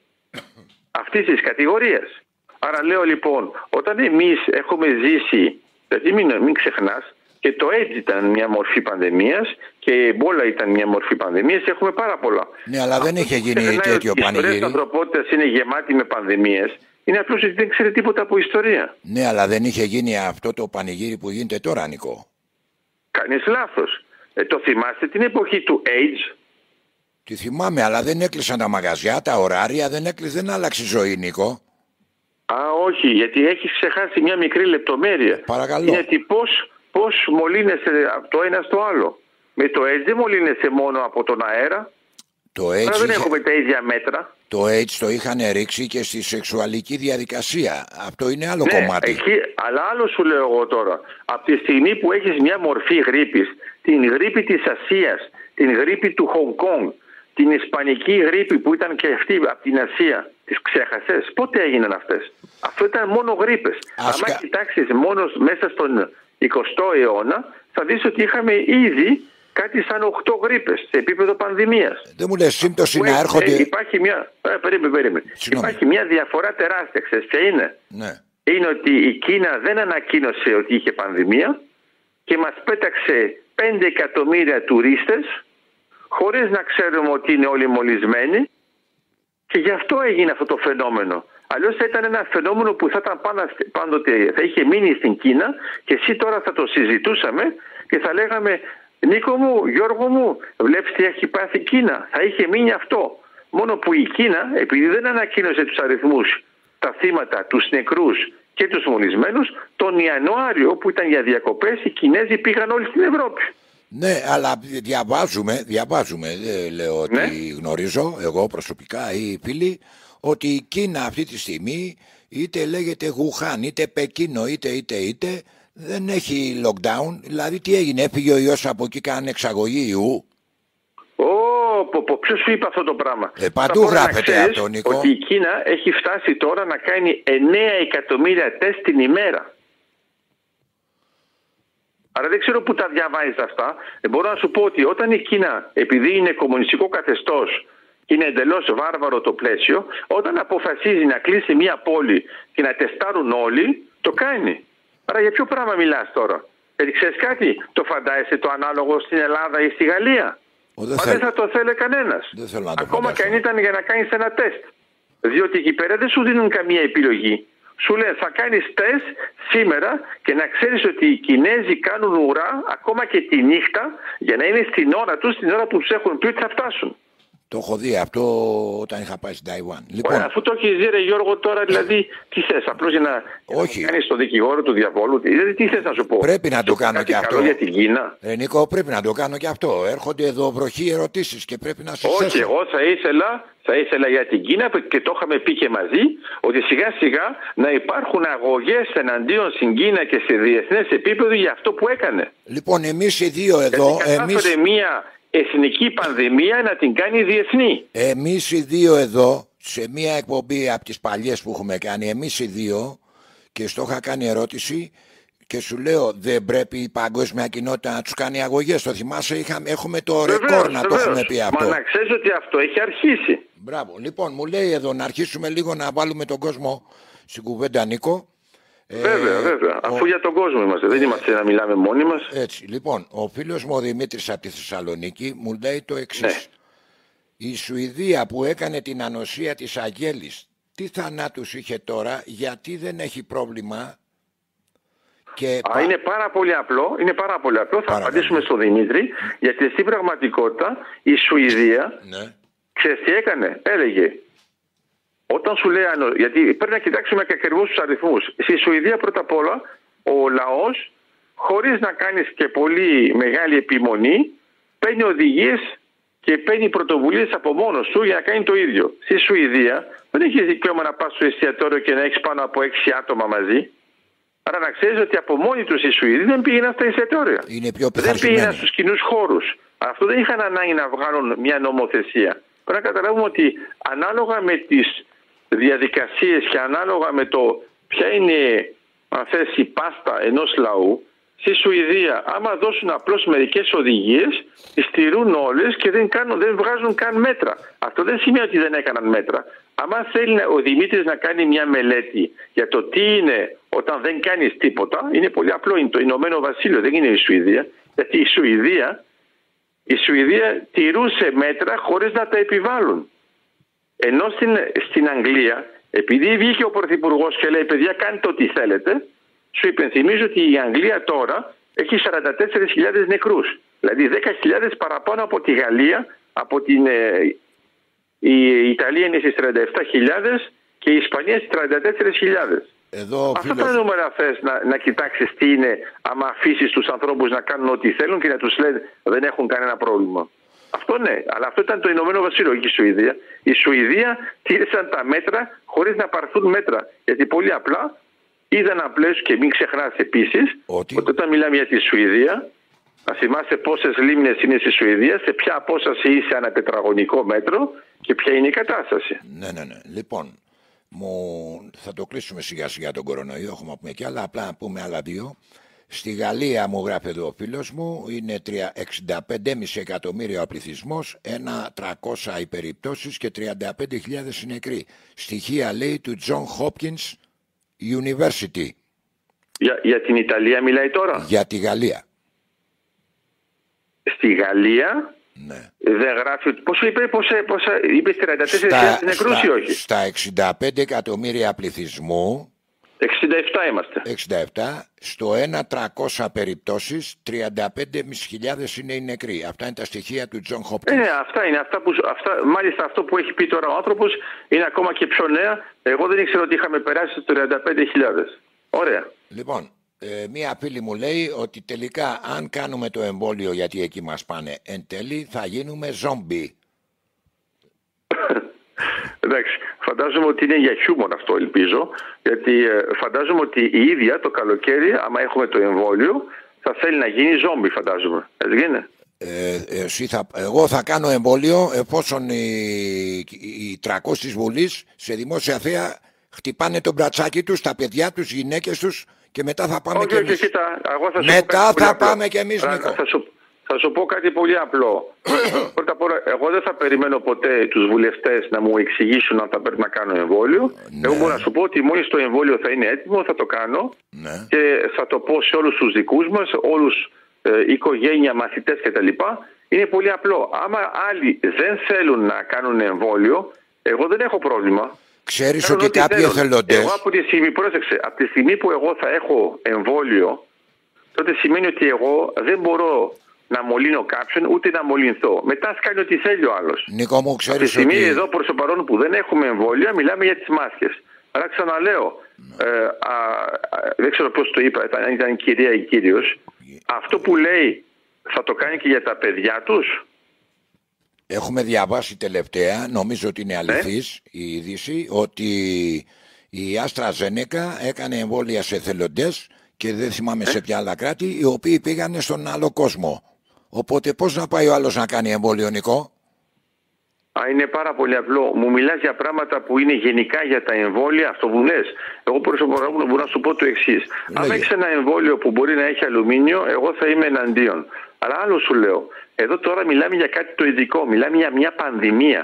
αυτής της κατηγορίας. Άρα λέω λοιπόν, όταν εμείς έχουμε ζήσει, γιατί μην, μην ξεχνάς, και το AIDS ήταν μια μορφή πανδημίας και η εμπόλα ήταν μια μορφή πανδημίας, έχουμε πάρα πολλά. Ναι, αλλά δεν είχε γίνει τέτοιο πανηγύρι. Η ιστορία της ανθρωπότητας είναι γεμάτη με πανδημίες. Είναι απλώς ότι δεν ξέρει τίποτα από ιστορία. Ναι, αλλά δεν είχε γίνει αυτό το πανηγύρι που γίνεται τώρα, Νικό. Κάνεις λάθος. Ε, το θυμάστε την εποχή του AIDS? Τη θυμάμαι, αλλά δεν έκλεισαν τα μαγαζιά, τα ωράρια, δεν έκλεισε, δεν άλλαξε η ζωή, Νικό. Α, όχι, γιατί έχεις ξεχάσει μια μικρή λεπτομέρεια. Παρακαλώ. Είναι ότι πώς, πώς μολύνεσαι από το ένα στο άλλο. Με το AIDS δεν μολύνεσαι μόνο από τον αέρα. Το AIDS Άρα δεν είχε... έχουμε τα ίδια μέτρα. Το AIDS το είχαν ρίξει και στη σεξουαλική διαδικασία. Αυτό είναι άλλο ναι, κομμάτι. Εκεί, αλλά άλλο σου λέω εγώ τώρα. Από τη στιγμή που έχεις μια μορφή γρίπης, την γρίπη της Ασίας, την γρίπη του Χονγκ Κονγκ, την ισπανική γρίπη που ήταν και αυτή από την Ασία, τις ξέχασες? Πότε έγιναν αυτές? Αυτό ήταν μόνο γρίπες. Ασκα... Αν κοιτάξεις μόνο μέσα στον εικοστό αιώνα, θα δεις ότι είχαμε ήδη κάτι σαν οκτώ γρίπες σε επίπεδο πανδημίας. Δεν μου λες σύμπτωση να ε, έρχονται... Ε, υπάρχει μια... Ε, περίμενε, περίμενε. Υπάρχει μια διαφορά τεράστια, ξέρεις ποια είναι? Ναι. Είναι ότι η Κίνα δεν ανακοίνωσε ότι είχε πανδημία και μας πέταξε πέντε εκατομμύρια τουρίστες χωρίς να ξέρουμε ότι είναι όλοι μολυσμένοι, και γι' αυτό έγινε αυτό το φαινόμενο. Αλλιώς θα ήταν ένα φαινόμενο που θα ήταν πάντοτε, θα είχε μείνει στην Κίνα και εσύ τώρα θα το συζητούσαμε και θα λέγαμε, Νίκο μου, Γιώργο μου, βλέπεις τι έχει πάθει η Κίνα. Θα είχε μείνει αυτό. Μόνο που η Κίνα, επειδή δεν ανακοίνωσε τους αριθμούς, τα θύματα, τους νεκρούς και τους μολυσμένους, τον Ιανουάριο που ήταν για διακοπές, οι Κινέζοι πήγαν όλοι στην Ευρώπη. Ναι, αλλά διαβάζουμε, διαβάζουμε, δεν λέω ότι ναι. γνωρίζω εγώ προσωπικά ή οι φίλοι, ότι η Κίνα αυτή τη στιγμή είτε λέγεται Γουχάν, είτε Πεκίνο, είτε είτε είτε δεν έχει lockdown. Δηλαδή τι έγινε, έφυγε ο ιός από εκεί, κάνανε εξαγωγή ιού? Ω, ποιος σου είπε αυτό το πράγμα? Ε, παντού γράφεται αυτό, Νίκο. Ότι η Κίνα έχει φτάσει τώρα να κάνει εννέα εκατομμύρια τεστ την ημέρα. Άρα δεν ξέρω πού τα διαβάζεις αυτά. Ε, μπορώ να σου πω ότι όταν η Κίνα, επειδή είναι κομμουνιστικό καθεστώς και είναι εντελώς βάρβαρο το πλαίσιο, όταν αποφασίζει να κλείσει μια πόλη και να τεστάρουν όλοι, το κάνει. Άρα για ποιο πράγμα μιλάς τώρα? Γιατί ξέρεις κάτι, το φαντάζεσαι το ανάλογο στην Ελλάδα ή στη Γαλλία? Ο, δεν Μα θέλ... δεν θα το θέλει κανένας. Ακόμα και αν ήταν για να κάνεις ένα τεστ. Διότι εκεί πέρα δεν σου δίνουν καμία επιλογή. Σου λέει θα κάνεις τεστ σήμερα και να ξέρεις ότι οι Κινέζοι κάνουν ουρά ακόμα και τη νύχτα για να είναι στην ώρα τους, στην ώρα που τους έχουν πει ότι θα φτάσουν. Το έχω δει αυτό όταν είχα πάει στην Ταϊβάν. Λοιπόν... Ωραία, αφού το έχεις δει, ρε Γιώργο, τώρα δηλαδή τι θες? Απλώς για να, Όχι. να κάνεις τον δικηγόρο του διαβόλου? Δηλαδή τι θες να σου πω? Πρέπει να το κάνω και αυτό. Για την Κίνα. Ε, Νίκο, πρέπει να το κάνω και αυτό. Έρχονται εδώ βροχή ερωτήσεις και πρέπει να σας Όχι, εγώ θα ήθελα, θα ήθελα για την Κίνα, και το είχαμε πει και μαζί, ότι σιγά σιγά να υπάρχουν αγωγές εναντίον στην Κίνα και σε διεθνές επίπεδο για αυτό που έκανε. Λοιπόν, εμείς οι δύο εδώ... Εμείς... μια εθνική πανδημία να την κάνει διεθνή. Εμείς οι δύο εδώ, σε μια εκπομπή από τις παλιές που έχουμε κάνει, εμείς οι δύο, και στο είχα κάνει ερώτηση και σου λέω δεν πρέπει η παγκόσμια κοινότητα να τους κάνει αγωγές? Το θυμάσαι, είχαμε, έχουμε το βεβαίως, ρεκόρ να βεβαίως. Το έχουμε πει αυτό. Μα να ξέρεις ότι αυτό έχει αρχίσει. Μπράβο. Λοιπόν, μου λέει εδώ να αρχίσουμε λίγο να βάλουμε τον κόσμο στην κουβέντα, Νίκο. Βέβαια, ε, βέβαια. Αφού ο... για τον κόσμο είμαστε, δεν είμαστε να μιλάμε μόνοι μας. Έτσι. Λοιπόν, ο φίλος μου ο Δημήτρης από τη Θεσσαλονίκη μου λέει το εξής. Ναι. Η Σουηδία που έκανε την ανοσία της Αγέλης, τι θανάτους είχε τώρα, γιατί δεν έχει πρόβλημα? Και... Α, είναι πάρα πολύ απλό, είναι πάρα πολύ απλό. Πάρα θα απαντήσουμε στον Δημήτρη, γιατί στην πραγματικότητα η Σουηδία, ναι. ξέρεις τι έκανε, έλεγε. Όταν σου λέει, γιατί πρέπει να κοιτάξουμε και ακριβώς τους αριθμούς. Στη Σουηδία πρώτα απ' όλα ο λαός, χωρίς να κάνεις και πολύ μεγάλη επιμονή, παίρνει οδηγίες και παίρνει πρωτοβουλίες από μόνος του για να κάνει το ίδιο. Στη Σουηδία δεν έχεις δικαίωμα να πας στο εστιατόριο και να έχεις πάνω από έξι άτομα μαζί. Άρα να ξέρεις ότι από μόνοι τους οι Σουηδοί δεν πήγαιναν στα εστιατόρια. Δεν πήγαιναν στους κοινούς χώρους. Αυτό δεν είχαν ανάγκη να βγάλουν μια νομοθεσία. Πρέπει να καταλάβουμε ότι ανάλογα με τις διαδικασίες και ανάλογα με το ποια είναι, αν θες, η πάστα ενός λαού, στη Σουηδία άμα δώσουν απλώς μερικές οδηγίες, τις στηρούν όλες και δεν, κάνουν, δεν βγάζουν καν μέτρα. Αυτό δεν σημαίνει ότι δεν έκαναν μέτρα. Άμα θέλει ο Δημήτρης να κάνει μια μελέτη για το τι είναι όταν δεν κάνεις τίποτα, είναι πολύ απλό. Είναι το Ηνωμένο Βασίλειο, δεν είναι η Σουηδία. Γιατί η Σουηδία, η Σουηδία τηρούσε μέτρα χωρίς να τα επιβάλλουν. Ενώ στην, στην Αγγλία, επειδή βγήκε ο Πρωθυπουργός και λέει παιδιά κάντε ό,τι θέλετε, σου υπενθυμίζω ότι η Αγγλία τώρα έχει σαράντα τέσσερις χιλιάδες νεκρούς. Δηλαδή δέκα χιλιάδες παραπάνω από τη Γαλλία, από την, ε, η Ιταλία είναι στις τριάντα επτά χιλιάδες και η Ισπανία στις τριάντα τέσσερις χιλιάδες. Εδώ, Αυτά φίλος... τα νούμερα θες να, να κοιτάξεις τι είναι άμα αφήσεις τους ανθρώπους να κάνουν ό,τι θέλουν και να τους λένε δεν έχουν κανένα πρόβλημα. Αυτό ναι, αλλά αυτό ήταν το Ηνωμένο Βασίλειο, όχι η Σουηδία. Η Σουηδία τήρησαν τα μέτρα χωρίς να πάρθουν μέτρα. Γιατί πολύ απλά είδαν απλές και μην ξεχνάς επίσης ότι... ότι όταν μιλάμε για τη Σουηδία, να θυμάσαι πόσες λίμνες είναι στη Σουηδία, σε ποια απόσταση είσαι ανά τετραγωνικό μέτρο και ποια είναι η κατάσταση. Ναι, ναι, ναι. Λοιπόν, μου... θα το κλείσουμε σιγά σιγά τον κορονοϊό, έχουμε πούμε και άλλα, απλά να πούμε άλλα δύο. Στη Γαλλία μου γράφει εδώ ο φίλος μου, είναι εξήντα πέντε κόμμα πέντε εκατομμύρια ο πληθυσμός, ένα τριακόσια οι περιπτώσεις και τριάντα πέντε χιλιάδες νεκροί. Στοιχεία λέει του John Hopkins University. Για, για την Ιταλία μιλάει τώρα? Για τη Γαλλία. Στη Γαλλία ναι. δεν γράφει, πόσο είπε, πόσα, πόσα, είπε τριάντα τέσσερις χιλιάδες νεκρούς ή όχι? Στα εξήντα πέντε εκατομμύρια πληθυσμού, εξήντα επτά είμαστε. εξήντα επτά, στο ένα τριακόσια περιπτώσεις, τριάντα πέντε χιλιάδες είναι οι νεκροί. Αυτά είναι τα στοιχεία του John Hopkins. Ναι, αυτά είναι. Αυτά που, αυτά, μάλιστα αυτό που έχει πει τώρα ο άνθρωπος είναι ακόμα και πιο νέα. Εγώ δεν ήξερα ότι είχαμε περάσει στις τριάντα πέντε χιλιάδες. Ωραία. Λοιπόν, ε, μία φίλη μου λέει ότι τελικά αν κάνουμε το εμβόλιο, γιατί εκεί μας πάνε εν τέλει, θα γίνουμε ζόμπι. Εντάξει, φαντάζομαι ότι είναι για χιούμορ αυτό, ελπίζω, γιατί ε, φαντάζομαι ότι η ίδια το καλοκαίρι, άμα έχουμε το εμβόλιο, θα θέλει να γίνει ζόμπι, φαντάζομαι. Έτσι γίνεται. Ε, εσύ θα, εγώ θα κάνω εμβόλιο εφόσον οι, οι τριακόσιοι της Βουλής σε δημόσια θέα χτυπάνε τον μπρατσάκι τους, τα παιδιά τους, γυναίκες τους και μετά θα πάμε όχι, και όχι, εμείς. Κοίτα, εγώ θα σου μετά πω θα πάμε και εμείς, θα, Νίκο. Θα σου, θα σου πω κάτι πολύ απλό. Πρώτα απ' όλα, εγώ δεν θα περιμένω ποτέ τους βουλευτές να μου εξηγήσουν αν θα πρέπει να κάνω εμβόλιο. Ναι. Εγώ μπορώ να σου πω ότι μόλις το εμβόλιο θα είναι έτοιμο, θα το κάνω ναι. και θα το πω σε όλους τους δικούς μας, όλους ε, οικογένεια, μαθητές κτλ. Είναι πολύ απλό. Άμα άλλοι δεν θέλουν να κάνουν εμβόλιο, εγώ δεν έχω πρόβλημα. Ξέρεις Κάνουν ότι κάποιοι εθελοντές... Εγώ από τη στιγμή, πρόσεξε, από τη στιγμή που εγώ θα έχω εμβόλιο, τότε σημαίνει ότι εγώ δεν μπορώ να μολύνω κάποιον ούτε να μολυνθώ. Μετά κάνει ό,τι θέλει ο άλλος. Νίκο μου, ξέρεις από τη στιγμή ότι... εδώ προς το παρόν που δεν έχουμε εμβόλια, μιλάμε για τις μάσκες. Άρα ξαναλέω, ε, α, α, δεν ξέρω πώς το είπα, ήταν, ήταν κυρία ή κύριος, αυτό που λέει θα το κάνει και για τα παιδιά τους. Έχουμε διαβάσει τελευταία, νομίζω ότι είναι αληθής ε? η είδηση, ότι η AstraZeneca έκανε εμβόλια σε εθελοντές και δεν θυμάμαι ε? σε ποια άλλα κράτη, οι οποίοι πήγανε στον άλλο κόσμο. Οπότε πώς να πάει ο άλλος να κάνει εμβόλιο, Νικό? Α, είναι πάρα πολύ απλό. Μου μιλάς για πράγματα που είναι γενικά για τα εμβόλια, αυτό που λες. Εγώ προσωπικά μπορώ να σου πω το εξής. Αν έχεις ένα εμβόλιο που μπορεί να έχει αλουμίνιο, εγώ θα είμαι εναντίον. Αλλά άλλο σου λέω. Εδώ τώρα μιλάμε για κάτι το ειδικό. Μιλάμε για μια πανδημία.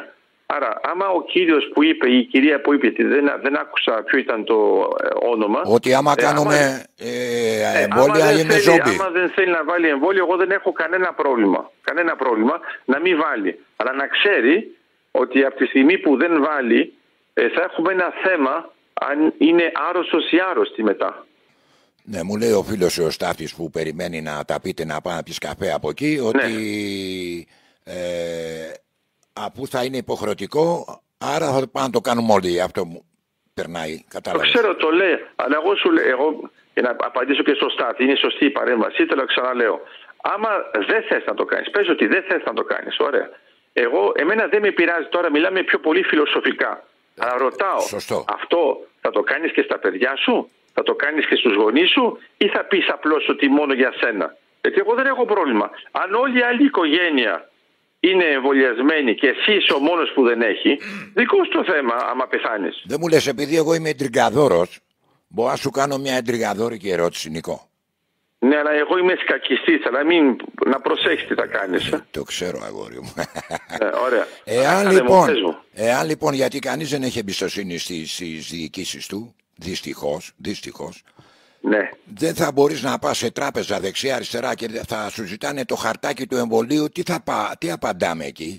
Άρα, άμα ο κύριος που είπε, η κυρία που είπε, δεν, δεν άκουσα ποιο ήταν το ε, όνομα. Ότι άμα ε, κάνουμε άμα, ε, εμβόλια ε, είναι ζόμπι. Άμα δεν θέλει να βάλει εμβόλιο, εγώ δεν έχω κανένα πρόβλημα. Κανένα πρόβλημα να μην βάλει. Αλλά να ξέρει ότι από τη στιγμή που δεν βάλει, ε, θα έχουμε ένα θέμα αν είναι άρρωστος ή άρρωστη μετά. Ναι, μου λέει ο φίλος ο Στάφης που περιμένει να τα πείτε να πάει να πεις καφέ από εκεί, ότι ναι. ε, αφού θα είναι υποχρεωτικό, άρα θα πάμε να το κάνουμε όλοι. Αυτό μου περνάει, κατάλαβες. Το ξέρω, το λέει, αλλά εγώ σου λέω, εγώ, για να απαντήσω και στο Στάφη, είναι σωστή η παρέμβαση, το ξαναλέω. Άμα δεν θες να το κάνεις, πες ότι δεν θες να το κάνεις, ωραία. Εγώ, εμένα δεν με πειράζει τώρα, μιλάμε πιο πολύ φιλοσοφικά. Αλλά ρωτάω, Σωστό. αυτό θα το κάνεις και στα παιδιά σου, θα το κάνεις και στους γονείς σου ή θα πεις απλώς ότι μόνο για σένα? Γιατί εγώ δεν έχω πρόβλημα. Αν όλη η άλλη οικογένεια είναι εμβολιασμένη και εσύ είσαι ο μόνος που δεν έχει, δικό σου το θέμα άμα πεθάνεις. Δεν μου λες, επειδή εγώ είμαι εντριγκαδόρος, μπορώ να σου κάνω μια εντριγκαδόρικη ερώτηση, Νικό? Ναι, αλλά εγώ είμαι σκακιστής, αλλά μην, να προσέξεις τι θα κάνεις. Ε. Το ξέρω, αγόρι μου. Ε, ωραία. Εάν λοιπόν, εάν λοιπόν, γιατί κανείς δεν έχει εμπιστοσύνη στις, στις διοικήσεις του, δυστυχώς, δυστυχώς, ναι. δεν θα μπορείς να πας σε τράπεζα δεξιά-αριστερά και θα σου ζητάνε το χαρτάκι του εμβολίου. Τι, θα πα, τι απαντάμε εκεί?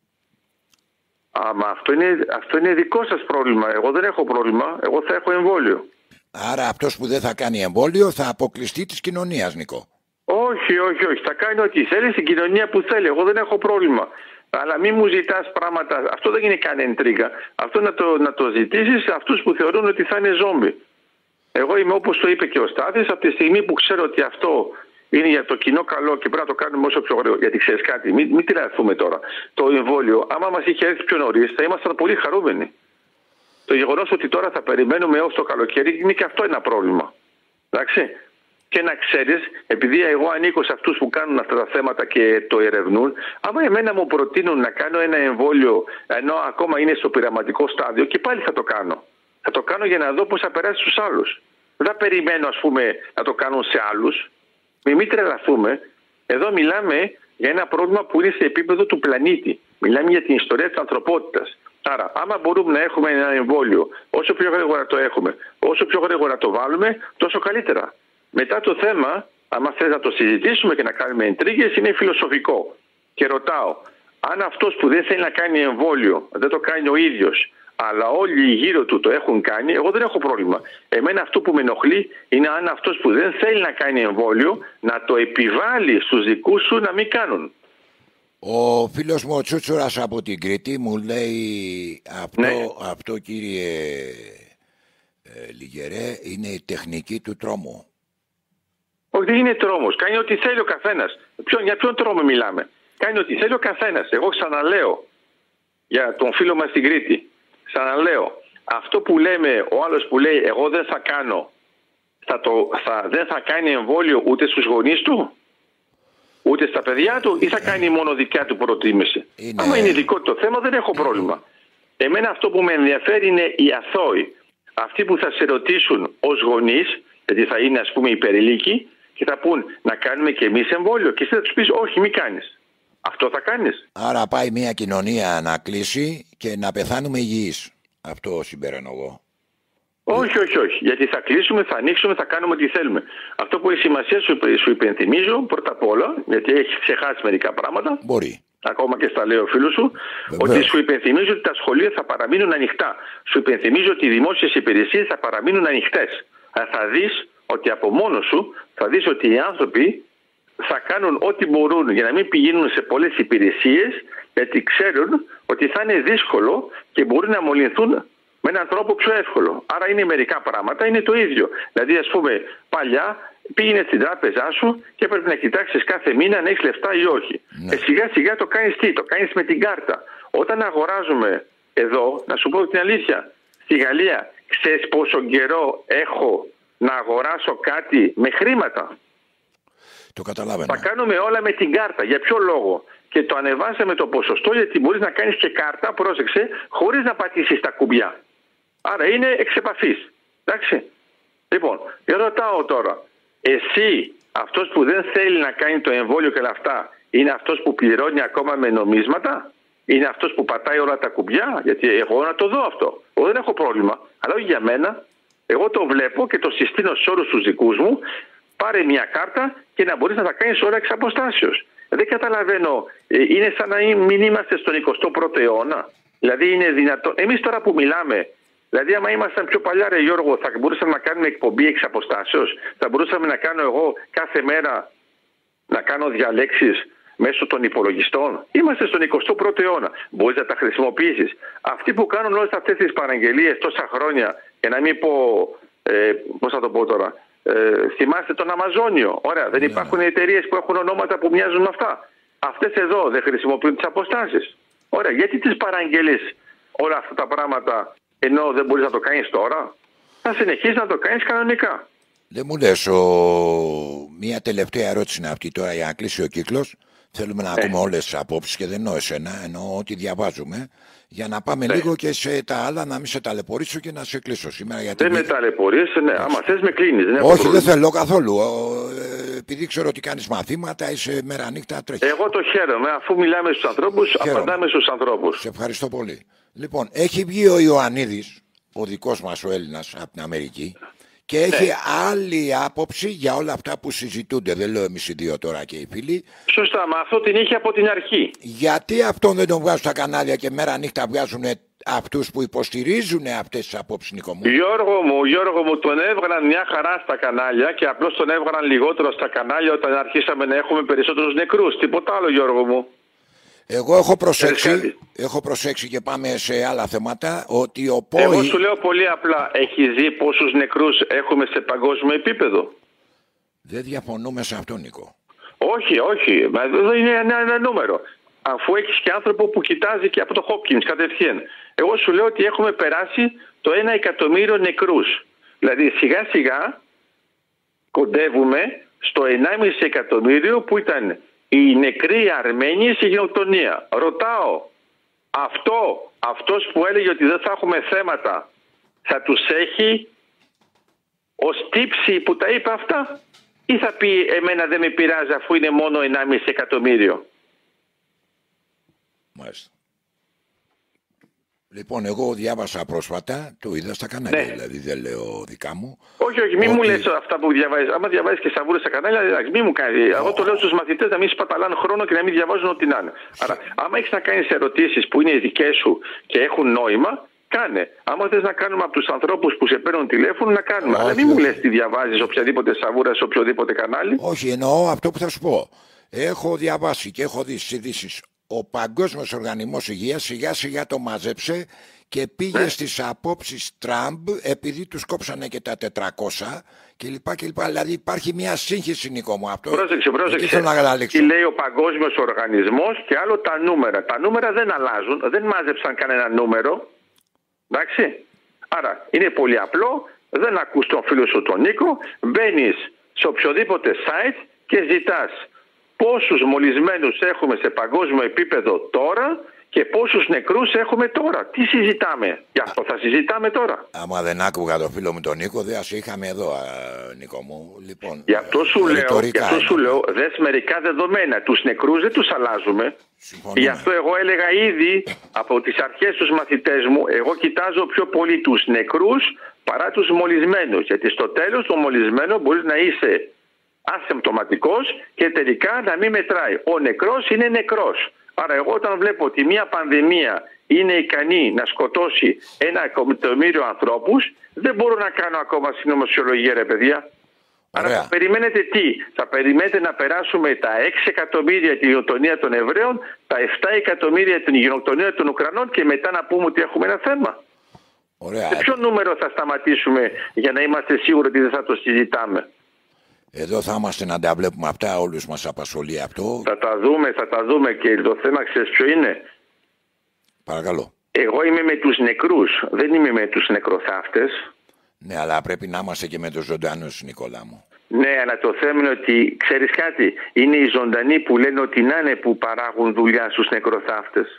Άμα αυτό είναι, αυτό είναι δικό σας πρόβλημα. Εγώ δεν έχω πρόβλημα. Εγώ θα έχω εμβόλιο. Άρα αυτός που δεν θα κάνει εμβόλιο θα αποκλειστεί της κοινωνίας, Νικό. Όχι, όχι, όχι. Θα κάνει ό,τι θέλει στην κοινωνία που θέλει. Εγώ δεν έχω πρόβλημα. Αλλά μην μου ζητάς πράγματα. Αυτό δεν είναι καν εντρίγκα. Αυτό να το, να το ζητήσεις σε αυτούς που θεωρούν ότι θα είναι ζόμπι. Εγώ είμαι όπως το είπε και ο Στάθης, από τη στιγμή που ξέρω ότι αυτό είναι για το κοινό καλό και πρέπει να το κάνουμε όσο πιο γρήγορα. Γιατί ξέρεις κάτι, μην, μην τυραθούμε τώρα. Το εμβόλιο, άμα μας είχε έρθει πιο νωρίς, θα ήμασταν πολύ χαρούμενοι. Το γεγονός ότι τώρα θα περιμένουμε έως το καλοκαίρι είναι και αυτό ένα πρόβλημα. Εντάξει. Και να ξέρεις, επειδή εγώ ανήκω σε αυτούς που κάνουν αυτά τα θέματα και το ερευνούν, άμα εμένα μου προτείνουν να κάνω ένα εμβόλιο ενώ ακόμα είναι στο πειραματικό στάδιο, και πάλι θα το κάνω. Θα το κάνω για να δω πώς θα περάσει στους άλλους. Δεν θα περιμένω, ας πούμε, να το κάνουν σε άλλους. Μην, μην τρελαθούμε. Εδώ μιλάμε για ένα πρόβλημα που είναι σε επίπεδο του πλανήτη. Μιλάμε για την ιστορία της ανθρωπότητας. Άρα, άμα μπορούμε να έχουμε ένα εμβόλιο, όσο πιο γρήγορα το έχουμε, όσο πιο γρήγορα το βάλουμε, τόσο καλύτερα. Μετά το θέμα, άμα θες να το συζητήσουμε και να κάνουμε εντρίγες, είναι φιλοσοφικό. Και ρωτάω, αν αυτός που δεν θέλει να κάνει εμβόλιο, δεν το κάνει ο ίδιος, αλλά όλοι γύρω του το έχουν κάνει, εγώ δεν έχω πρόβλημα. Εμένα αυτό που με ενοχλεί είναι αν αυτός που δεν θέλει να κάνει εμβόλιο, να το επιβάλλει στους δικούς σου να μην κάνουν. Ο φίλος μου ο Τσούτσουρας από την Κρήτη μου λέει αυτό, ναι. αυτό κύριε ε, Λιγερέ, είναι η τεχνική του τρόμου. Όχι, δεν είναι τρόμος. Κάνει ό,τι θέλει ο καθένας. Ποιο, για ποιον τρόμο μιλάμε? Κάνει ό,τι θέλει ο καθένας. Εγώ ξαναλέω για τον φίλο μας στην Κρήτη. Ξαναλέω. Αυτό που λέμε, ο άλλος που λέει εγώ δεν θα κάνω, θα το, θα, δεν θα κάνει εμβόλιο ούτε στους γονείς του, ούτε στα παιδιά του, ή θα κάνει μόνο δικιά του προτίμηση? Είναι... Άμα είναι δικό το θέμα δεν έχω πρόβλημα. Εμένα αυτό που με ενδιαφέρει είναι οι αθώοι. Αυτοί που θα σε ρωτήσουν ως γονείς, γιατί θα είναι ας πούμε υπερηλίκοι, και θα πούν να κάνουμε και εμείς εμβόλιο, και εσύ θα τους πεις όχι, μην κάνεις. Αυτό θα κάνεις? Άρα πάει μια κοινωνία να κλείσει και να πεθάνουμε υγιείς. Αυτό συμπεραίνω εγώ. Όχι, όχι, όχι. Γιατί θα κλείσουμε, θα ανοίξουμε, θα κάνουμε ό,τι θέλουμε. Αυτό που έχει σημασία, σου, σου υπενθυμίζω πρώτα απ' όλα, γιατί έχει ξεχάσει μερικά πράγματα. Μπορεί. Ακόμα και στα λέει ο φίλος σου, βεβαίως, ότι σου υπενθυμίζω ότι τα σχολεία θα παραμείνουν ανοιχτά. Σου υπενθυμίζω ότι οι δημόσιες υπηρεσίες θα παραμείνουν ανοιχτές. Θα δεις ότι από μόνο σου θα δεις ότι οι άνθρωποι θα κάνουν ό,τι μπορούν για να μην πηγαίνουν σε πολλές υπηρεσίες, γιατί ξέρουν ότι θα είναι δύσκολο και μπορούν να μολυνθούν με έναν τρόπο πιο εύκολο. Άρα είναι μερικά πράγματα, είναι το ίδιο. Δηλαδή, ας πούμε, παλιά πήγαινε στην τράπεζά σου και πρέπει να κοιτάξεις κάθε μήνα αν έχεις λεφτά ή όχι. Ναι. Ε, σιγά σιγά το κάνεις τι, το κάνεις με την κάρτα. Όταν αγοράζουμε εδώ, να σου πω την αλήθεια, στη Γαλλία, ξέρεις πόσο καιρό έχω να αγοράσω κάτι με χρήματα? Το καταλάβαινα. Θα κάνουμε όλα με την κάρτα. Για ποιο λόγο? Και το ανεβάσαμε το ποσοστό γιατί μπορείς να κάνεις και κάρτα, πρόσεξε, χωρίς να πατήσεις τα κουμπιά. Άρα είναι εξ επαφής. Εντάξει. Λοιπόν, я ρωτάω τώρα, εσύ αυτός που δεν θέλει να κάνει το εμβόλιο και όλα αυτά, είναι αυτός που πληρώνει ακόμα με νομίσματα? είναι αυτός που πατάει όλα τα κουμπιά, γιατί εγώ να το δω αυτό. Εγώ δεν έχω πρόβλημα, αλλά όχι για μένα. Εγώ το βλέπω και το συστήνω σε όλους τους δικούς μου. Πάρε μια κάρτα και να μπορείς να τα κάνεις όλα εξ αποστάσεως. Δεν καταλαβαίνω, είναι σαν να μην είμαστε στον εικοστό πρώτο αιώνα. Δηλαδή είναι δυνατόν. Εμείς τώρα που μιλάμε, δηλαδή άμα ήμασταν πιο παλιά, ρε Γιώργο, θα μπορούσαμε να κάνουμε εκπομπή εξ αποστάσεως. Θα μπορούσαμε να κάνω εγώ κάθε μέρα να κάνω διαλέξεις μέσω των υπολογιστών. Είμαστε στον εικοστό πρώτο αιώνα. Μπορείς να τα χρησιμοποιήσεις. Αυτοί που κάνουν όλες αυτές τις παραγγελίες τόσα χρόνια, και να μην πω, ε, πώς θα το πω τώρα, ε, θυμάστε τον Αμαζόνιο. Ωραία, δεν υπάρχουν εταιρείες που έχουν ονόματα που μοιάζουν με αυτά. Αυτές εδώ δεν χρησιμοποιούν τις αποστάσεις. Ωραία, γιατί τις παραγγελείς όλα αυτά τα πράγματα ενώ δεν μπορείς να το κάνεις τώρα? Θα συνεχίσεις να το κάνεις κανονικά. Δεν μου λες, ο... μια τελευταία ερώτηση είναι αυτή τώρα για να κλείσει ο κύκλος. Θέλουμε να ακούμε όλες τις απόψεις και δεν εννοώ εσένα, εννοώ ότι διαβάζουμε. Για να πάμε ναι. λίγο και σε τα άλλα, να μην σε ταλαιπωρήσω και να σε κλείσω σήμερα. Γιατί δεν με ταλαιπωρείς, ναι. Άμα θες με κλείνεις. Δεν όχι, δεν θέλω καθόλου. Ε, επειδή ξέρω ότι κάνεις μαθήματα, είσαι μέρα νύχτα τρέχει. Εγώ το χαίρομαι. Αφού μιλάμε στους ανθρώπους, χαίρομαι. Απαντάμε στους ανθρώπους. Σε ευχαριστώ πολύ. Λοιπόν, έχει βγει ο Ιωαννίδης, ο δικός μας ο Έλληνας από την Αμερική. Και έχει ναι. άλλη άποψη για όλα αυτά που συζητούνται. Δεν λέω εμείς οι δύο τώρα και οι φίλοι. Σωστά, μα αυτό την είχε από την αρχή. Γιατί αυτόν δεν τον βγάζουν στα κανάλια και μέρα νύχτα βγάζουν αυτούς που υποστηρίζουν αυτές τις απόψεις, Νίκο μου? Γιώργο μου, Γιώργο μου, τον έβγαλαν μια χαρά στα κανάλια και απλώς τον έβγαλαν λιγότερο στα κανάλια όταν αρχίσαμε να έχουμε περισσότερους νεκρούς. Τίποτα άλλο, Γιώργο μου. Εγώ έχω προσέξει, έχω προσέξει και πάμε σε άλλα θέματα ότι ο ΠΟΗ... Εγώ σου λέω πολύ απλά, έχεις δει πόσους νεκρούς έχουμε σε παγκόσμιο επίπεδο? Δεν διαφωνούμε σε αυτό, Νίκο. Όχι, όχι, εδώ είναι ένα, ένα νούμερο. Αφού έχεις και άνθρωπο που κοιτάζει και από το Hopkins κατευθείαν. Εγώ σου λέω ότι έχουμε περάσει το ένα εκατομμύριο νεκρούς. Δηλαδή σιγά σιγά κοντεύουμε στο ενάμιση εκατομμύριο που ήταν οι νεκροί Αρμένοι στη γενοκτονία. Ρωτάω, αυτό, αυτός που έλεγε ότι δεν θα έχουμε θέματα, θα τους έχει ως τύψη που τα είπε αυτά, ή θα πει εμένα δεν με πειράζει αφού είναι μόνο ενάμιση εκατομμύριο? Μάλιστα. Λοιπόν, εγώ διάβασα πρόσφατα, το είδα στα κανάλια, ναι. δηλαδή δεν λέω δικά μου. Όχι, όχι, μην ότι... μου λες αυτά που διαβάζεις. Άμα διαβάζεις και σαβούρες στα κανάλια, εντάξει, μην μου κάνεις. Εγώ το λέω στους μαθητές να μην σπαταλάνε χρόνο και να μην διαβάζουν ό,τι να είναι. Άρα, άμα έχεις να κάνεις ερωτήσεις που είναι οι δικές σου και έχουν νόημα, κάνε. Άμα θες να κάνουμε από τους ανθρώπους που σε παίρνουν τηλέφωνο, να κάνουμε. Αλλά μην μου λες τι διαβάζεις οποιαδήποτε σαβούρα σε οποιοδήποτε κανάλι. Όχι, εννοώ αυτό που θα σου πω. Έχω διαβάσει και έχω δει στις ειδήσεις. Ο Παγκόσμιος Οργανισμός Υγείας σιγά σιγά το μάζεψε και πήγε ναι. στις απόψεις Τραμπ επειδή τους κόψανε και τα τετρακόσια κλπ. κλπ. Δηλαδή υπάρχει μια σύγχυση, Νίκο μου. Αυτό πρόσεξε, πρόσεξε. Τι λέει ο Παγκόσμιος Οργανισμός και άλλο τα νούμερα. Τα νούμερα δεν αλλάζουν, δεν μάζεψαν κανένα νούμερο. Εντάξει. Άρα είναι πολύ απλό, δεν ακούς τον φίλο σου τον Νίκο, μπαίνεις σε οποιοδήποτε site και ζητάς πόσους μολυσμένους έχουμε σε παγκόσμιο επίπεδο τώρα και πόσους νεκρούς έχουμε τώρα. Τι συζητάμε? Γι' αυτό θα συζητάμε τώρα. Άμα δεν άκουγα το φίλο μου τον Νίκο, δεν ας είχαμε εδώ, α, Νίκο μου. Λοιπόν, γι' αυτό σου λέω, γι' αυτό σου λέω, δες μερικά δεδομένα. Τους νεκρούς δεν τους αλλάζουμε. Συμφωνούμε. Γι' αυτό εγώ έλεγα ήδη από τις αρχές τους μαθητές μου, εγώ κοιτάζω πιο πολύ τους νεκρούς παρά τους μολυσμένους. Γιατί στο τέλος το μολυσμένο μπορείς να είσαι ασυμπτωματικός και τελικά να μην μετράει. Ο νεκρός είναι νεκρός. Άρα εγώ όταν βλέπω ότι μια πανδημία είναι ικανή να σκοτώσει ένα εκατομμύριο ανθρώπους, δεν μπορώ να κάνω ακόμα συνωμοσιολογία, ρε παιδιά. Άρα θα περιμένετε τι? Θα περιμένετε να περάσουμε τα έξι εκατομμύρια τη γενοκτονία των Εβραίων, τα επτά εκατομμύρια την γενοκτονία των Ουκρανών και μετά να πούμε ότι έχουμε ένα θέμα? Ωραία. Σε ποιο νούμερο θα σταματήσουμε για να είμαστε σίγουροι ότι δεν θα το συζητάμε? Εδώ θα είμαστε να τα βλέπουμε αυτά, όλους μας απασχολεί αυτό. Θα τα δούμε, θα τα δούμε και το θέμα ξέρεις ποιο είναι? Παρακαλώ. Εγώ είμαι με τους νεκρούς, δεν είμαι με τους νεκροθάφτες. Ναι, αλλά πρέπει να είμαστε και με τους ζωντανούς, Νικόλα μου. Ναι, αλλά το θέμα είναι ότι, ξέρεις κάτι, είναι οι ζωντανοί που λένε ότι να είναι που παράγουν δουλειά στους νεκροθάφτες.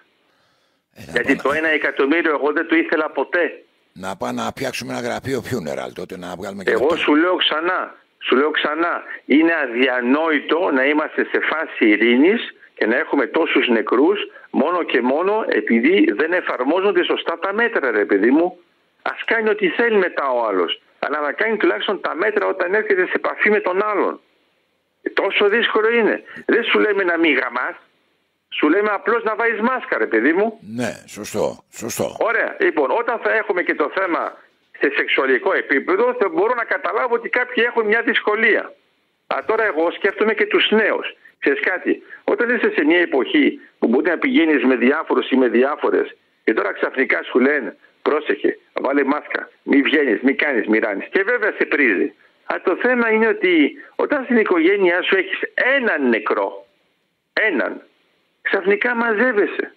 Ε, Γιατί το ένα εκατομμύριο εγώ δεν το ήθελα ποτέ. Να πάμε να φτιάξουμε ένα γραφείο funeral, τότε να βγάλουμε και εγώ λεπτά. σου λέω ξανά. Σου λέω ξανά, είναι αδιανόητο να είμαστε σε φάση ειρήνης και να έχουμε τόσους νεκρούς μόνο και μόνο επειδή δεν εφαρμόζονται σωστά τα μέτρα, ρε παιδί μου. Ας κάνει ό,τι θέλει μετά ο άλλος, αλλά να κάνει τουλάχιστον τα μέτρα όταν έρχεται σε επαφή με τον άλλον. Τόσο δύσκολο είναι. Δεν σου λέμε να μην γαμάς, σου λέμε απλώς να βάζεις μάσκα, ρε παιδί μου. Ναι, σωστό, σωστό. Ωραία. Λοιπόν, όταν θα έχουμε και το θέμα σε σεξουαλικό επίπεδο, θα μπορώ να καταλάβω ότι κάποιοι έχουν μια δυσκολία. Α, τώρα εγώ σκέφτομαι και τους νέους. Ξέρεις κάτι, όταν είσαι σε μια εποχή που μπορεί να πηγαίνεις με διάφορους ή με διάφορες και τώρα ξαφνικά σου λένε πρόσεχε, βάλε μάσκα, μη βγαίνεις, μη κάνεις, μη ράνεις, και βέβαια σε πρίζει. Αλλά το θέμα είναι ότι όταν στην οικογένειά σου έχεις έναν νεκρό, έναν, ξαφνικά μαζεύεσαι.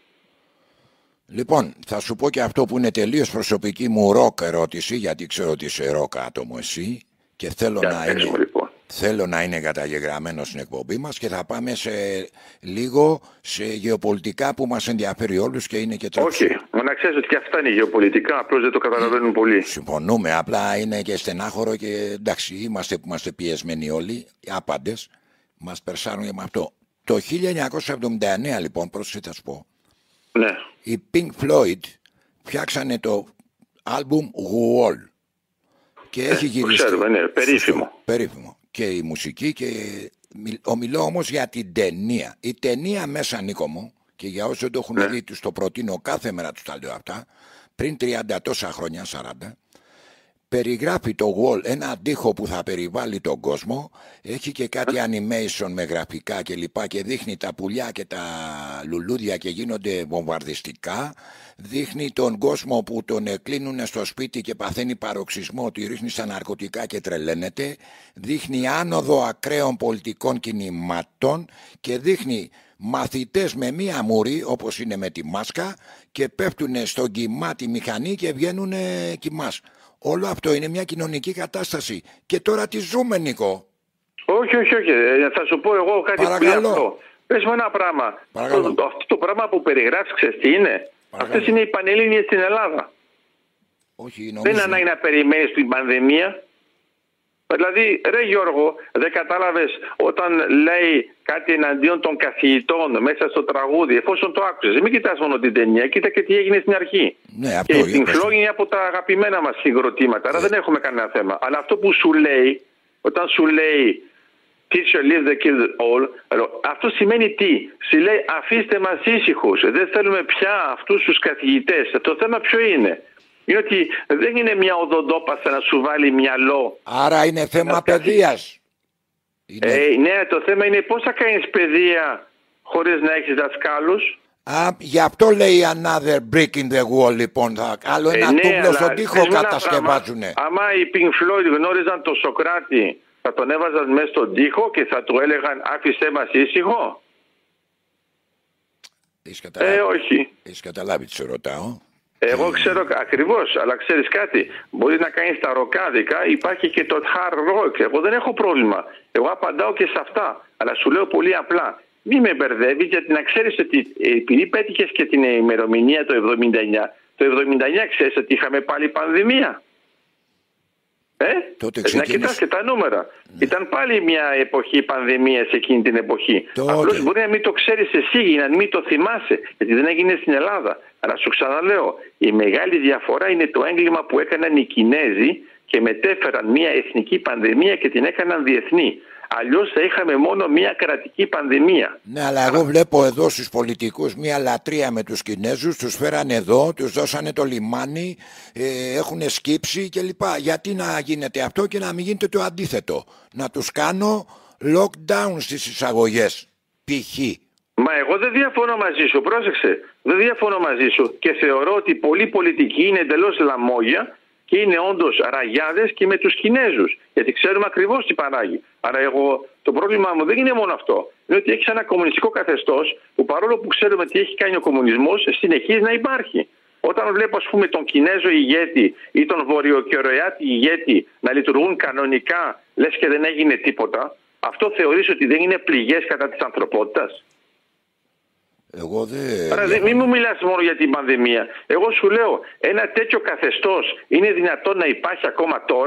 Λοιπόν, θα σου πω και αυτό που είναι τελείως προσωπική μου ροκ ερώτηση, γιατί ξέρω ότι είσαι ροκ άτομο εσύ και θέλω Για να είναι... μου, λοιπόν. Θέλω να είναι καταγεγραμμένο στην εκπομπή μας και θα πάμε σε λίγο σε γεωπολιτικά που μας ενδιαφέρει όλους και είναι και τρέψη. Όχι, μα να ξέρεις ότι και αυτά είναι γεωπολιτικά, απλώς δεν το καταλαβαίνουν πολύ. Συμφωνούμε, απλά είναι και στενάχωρο και εντάξει, είμαστε που είμαστε πιεσμένοι όλοι, οι άπαντες, μας περσάρουν για με αυτό. Το χίλια εννιακόσια εβδομήντα εννέα λοιπόν, πρόσεχε θα σου πω, ναι. οι Pink Floyd φτιάξανε το άλμπουμ Wall και έχει ε, γυριστεί. Ξέρουμε, ναι, περίφημο. Περίφημο. Και η μουσική και ομιλώ όμως για την ταινία. Η ταινία μέσα, Νίκο μου, και για όσοι δεν το έχουν ναι. δει, τους το προτείνω κάθε μέρα, τους τα λέω αυτά, πριν τριάντα τόσα χρόνια, σαράντα, περιγράφει το Wall ένα αντίχο που θα περιβάλλει τον κόσμο, έχει και κάτι animation με γραφικά και λοιπά και δείχνει τα πουλιά και τα λουλούδια και γίνονται βομβαρδιστικά, δείχνει τον κόσμο που τον κλείνουν στο σπίτι και παθαίνει παροξισμό ότι ρίχνει στα ναρκωτικά και τρελαίνεται, δείχνει άνοδο ακραίων πολιτικών κινημάτων και δείχνει μαθητές με μία μουρή όπως είναι με τη μάσκα και πέφτουν στον κοιμά τη μηχανή και βγαίνουν κοιμάς. Όλο αυτό είναι μια κοινωνική κατάσταση και τώρα τη ζούμε, Νίκο. Όχι, όχι, όχι. Θα σου πω εγώ κάτι που είναι αυτό. Πες μου ένα πράγμα. Το, το, αυτό το πράγμα που περιγράφεις, ξέρεις τι είναι? Παρακαλώ. Αυτές είναι οι πανελλήνιες στην Ελλάδα. Όχι, νομίζω... Δεν είναι ανάγκη να περιμένεις την πανδημία. Δηλαδή, ρε Γιώργο, δεν κατάλαβες όταν λέει κάτι εναντίον των καθηγητών μέσα στο τραγούδι, εφόσον το άκουσες. Μην κοιτάς μόνο την ταινία, κοίτα και τι έγινε στην αρχή. Ναι, αυτό, και η Pink Floyd είναι από τα αγαπημένα μας συγκροτήματα, άρα δεν έχουμε κανένα θέμα. Αλλά αυτό που σου λέει, όταν σου λέει Teacher leave the kids all, αυτό σημαίνει τι? Σου λέει αφήστε μας ήσυχους, δεν θέλουμε πια αυτούς τους καθηγητές. Το θέμα ποιο είναι? Είναι ότι δεν είναι μια οδοντόπαστα να σου βάλει μυαλό. Άρα είναι θέμα παιδείας. Είναι... Ε, ναι, το θέμα είναι πώς θα κάνεις παιδεία χωρίς να έχεις δασκάλους. Α, γι' αυτό λέει another brick in the wall, λοιπόν. Θα, άλλο ένα ε, ναι, τούμπλο στον τοίχο κατασκευάζουνε. Άμα οι Pink Floyd γνώριζαν τον Σοκράτη, θα τον έβαζαν μέσα στον τοίχο και θα του έλεγαν άφησέ μας ήσυχο. Έχεις καταλάβει, ε, όχι. Έχεις καταλάβει τι σε ρωτάω. Εγώ ξέρω ακριβώς, αλλά ξέρεις κάτι, μπορεί να κάνεις τα ροκάδικα, υπάρχει και το hard rock. Εγώ δεν έχω πρόβλημα. Εγώ απαντάω και σε αυτά. Αλλά σου λέω πολύ απλά, μη με μπερδεύεις, γιατί να ξέρεις ότι επειδή πέτυχες και την ημερομηνία το εβδομήντα εννιά, το εβδομήντα εννιά ξέρεις ότι είχαμε πάλι πανδημία. Ε, τότε να κοιτάς και τα νούμερα. Ναι. Ήταν πάλι μια εποχή πανδημίας εκείνη την εποχή. Τότε. Απλώς μπορεί να μην το ξέρεις εσύ ή να μην το θυμάσαι, γιατί δεν έγινε στην Ελλάδα. Αλλά σου ξαναλέω, η μεγάλη διαφορά είναι το έγκλημα που έκαναν οι Κινέζοι και μετέφεραν μια εθνική πανδημία και την έκαναν διεθνή. Αλλιώς θα είχαμε μόνο μια κρατική πανδημία. Ναι, αλλά εγώ βλέπω εδώ στους πολιτικούς μια λατρεία με τους Κινέζους. Τους φέρανε εδώ, τους δώσανε το λιμάνι, ε, έχουν σκύψει κλπ. Γιατί να γίνεται αυτό και να μην γίνεται το αντίθετο? Να τους κάνω lockdown στις εισαγωγές, π.χ. Μα εγώ δεν διαφωνώ μαζί σου, πρόσεξε. Δεν διαφωνώ μαζί σου και θεωρώ ότι πολλοί πολιτικοί είναι εντελώς λαμόγια και είναι όντως ραγιάδες και με τους Κινέζους. Γιατί ξέρουμε ακριβώς τι παράγει. Άρα εγώ το πρόβλημά μου δεν είναι μόνο αυτό. Είναι ότι έχεις ένα κομμουνιστικό καθεστώς που παρόλο που ξέρουμε τι έχει κάνει ο κομμουνισμός, συνεχίζει να υπάρχει. Όταν βλέπω ας πούμε τον Κινέζο ηγέτη ή τον Βορειοκορεάτη ηγέτη να λειτουργούν κανονικά, λες και δεν έγινε τίποτα, αυτό θεωρείς ότι δεν είναι πληγές κατά της ανθρωπότητας? Εγώ δεν... Άρα δεν, μην μου μιλάς μόνο για την πανδημία. Εγώ σου λέω, ένα τέτοιο καθεστώς είναι δυνατόν να υπάρχει ακόμα τώρα?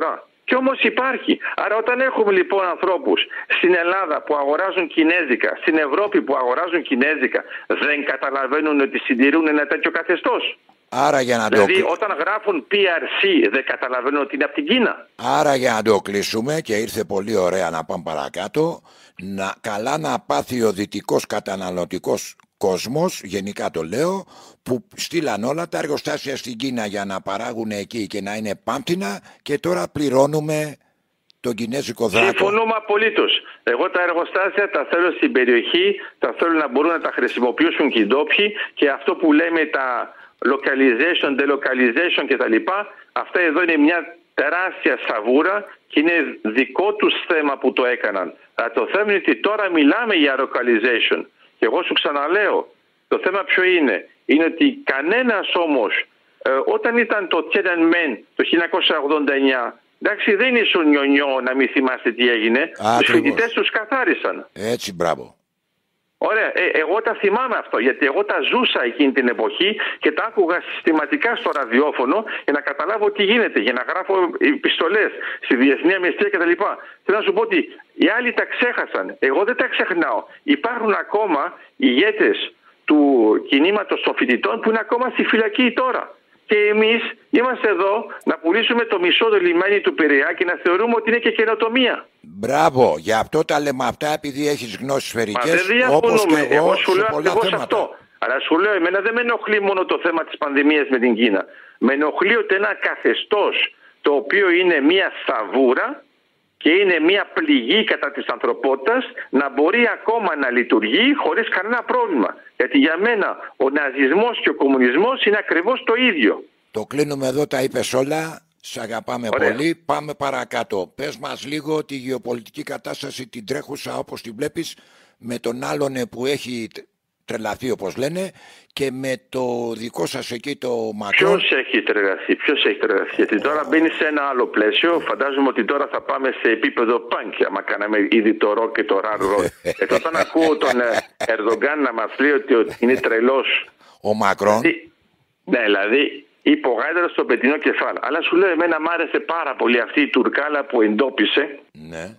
Και όμως υπάρχει. Άρα όταν έχουμε λοιπόν ανθρώπους στην Ελλάδα που αγοράζουν κινέζικα, στην Ευρώπη που αγοράζουν κινέζικα, δεν καταλαβαίνουν ότι συντηρούν ένα τέτοιο καθεστώς. Άρα για να δηλαδή το... όταν γράφουν πι αρ σι δεν καταλαβαίνουν ότι είναι από την Κίνα. Άρα για να το κλείσουμε, και ήρθε πολύ ωραία να πάμε παρακάτω, να, καλά να πάθει ο δυτικός καταναλωτικός κόσμος, γενικά το λέω, που στείλαν όλα τα εργοστάσια στην Κίνα για να παράγουν εκεί και να είναι πάμπτινα, και τώρα πληρώνουμε τον κινέζικο δράκο. Συμφωνούμε απολύτως. Εγώ τα εργοστάσια τα θέλω στην περιοχή, τα θέλω να μπορούν να τα χρησιμοποιήσουν και οι ντόπιοι, και αυτό που λέμε τα localization, delocalization κτλ. Αυτά εδώ είναι μια τεράστια σαβούρα και είναι δικό τους θέμα που το έκαναν. Αλλά το θέμα είναι ότι τώρα μιλάμε για localization. Και εγώ σου ξαναλέω, το θέμα ποιο είναι? Είναι ότι κανένας όμως, ε, όταν ήταν το Tiananmen το χίλια εννιακόσια ογδόντα εννιά, εντάξει, δεν ήσουν νιονιό να μην θυμάστε τι έγινε. Τους φοιτητές τους καθάρισαν. Έτσι, μπράβο. Ωραία, ε, εγώ τα θυμάμαι αυτό, γιατί εγώ τα ζούσα εκείνη την εποχή και τα άκουγα συστηματικά στο ραδιόφωνο για να καταλάβω τι γίνεται, για να γράφω επιστολές στη Διεθνή Αμνηστία κτλ. Θέλω να σου πω ότι οι άλλοι τα ξέχασαν. Εγώ δεν τα ξεχνάω. Υπάρχουν ακόμα ηγέτες του κινήματος των φοιτητών που είναι ακόμα στη φυλακή τώρα. Και εμείς είμαστε εδώ να πουλήσουμε το μισό το λιμάνι του Πειραιά και να θεωρούμε ότι είναι και καινοτομία. Μπράβο, γι' αυτό τα λέμε αυτά, επειδή έχεις γνώσεις σφαιρικές, όπως και εγώ, εγώ σου λέω ακριβώς αυτό. Αλλά σου λέω, εμένα δεν με ενοχλεί μόνο το θέμα της πανδημίας με την Κίνα. Με ενοχλεί ότι ένα καθεστώς το οποίο είναι μια σαβούρα και είναι μια πληγή κατά της ανθρωπότητας να μπορεί ακόμα να λειτουργεί χωρίς κανένα πρόβλημα. Γιατί για μένα ο ναζισμός και ο κομμουνισμός είναι ακριβώς το ίδιο. Το κλείνουμε εδώ, τα είπες όλα. Σ' αγαπάμε Ωραία. πολύ. Πάμε παρακάτω. Πες μας λίγο τη γεωπολιτική κατάσταση, την τρέχουσα όπως τη βλέπεις, με τον άλλον που έχει τρελαθεί όπως λένε, και με το δικό σας εκεί το Μακρόν. Ποιος έχει τρελαθεί, ποιος έχει τρελαθεί? Γιατί τώρα μπαίνει σε ένα άλλο πλαίσιο. Φαντάζομαι ότι τώρα θα πάμε σε επίπεδο πάνκ, άμα κάναμε ήδη το ροκ και το ραρ ροκ. ε, όταν ακούω τον Ερντογκάν να μας λέει ότι είναι τρελός. Ο Μακρόν. Δηλαδή, ναι, δηλαδή υπογάιδευε στο πετεινό κεφάλι. Αλλά σου λέω, εμένα μ' άρεσε πάρα πολύ αυτή η τουρκάλα που εντόπισε, ναι,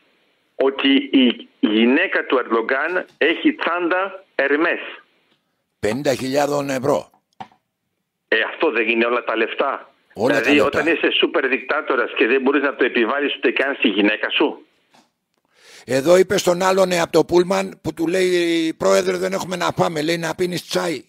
ότι η γυναίκα του Ερντογκάν έχει τσάντα Ερμές. πενήντα χιλιάδες ευρώ. Ε, αυτό δεν είναι όλα τα λεφτά? Όλα δηλαδή τα όταν είσαι σούπερ δικτάτορας και δεν μπορείς να το επιβάλλεις ούτε καν στη γυναίκα σου. Εδώ είπε στον άλλον από το Πούλμαν που του λέει, πρόεδρε, δεν έχουμε να πάμε, λέει, να πίνεις τσάι.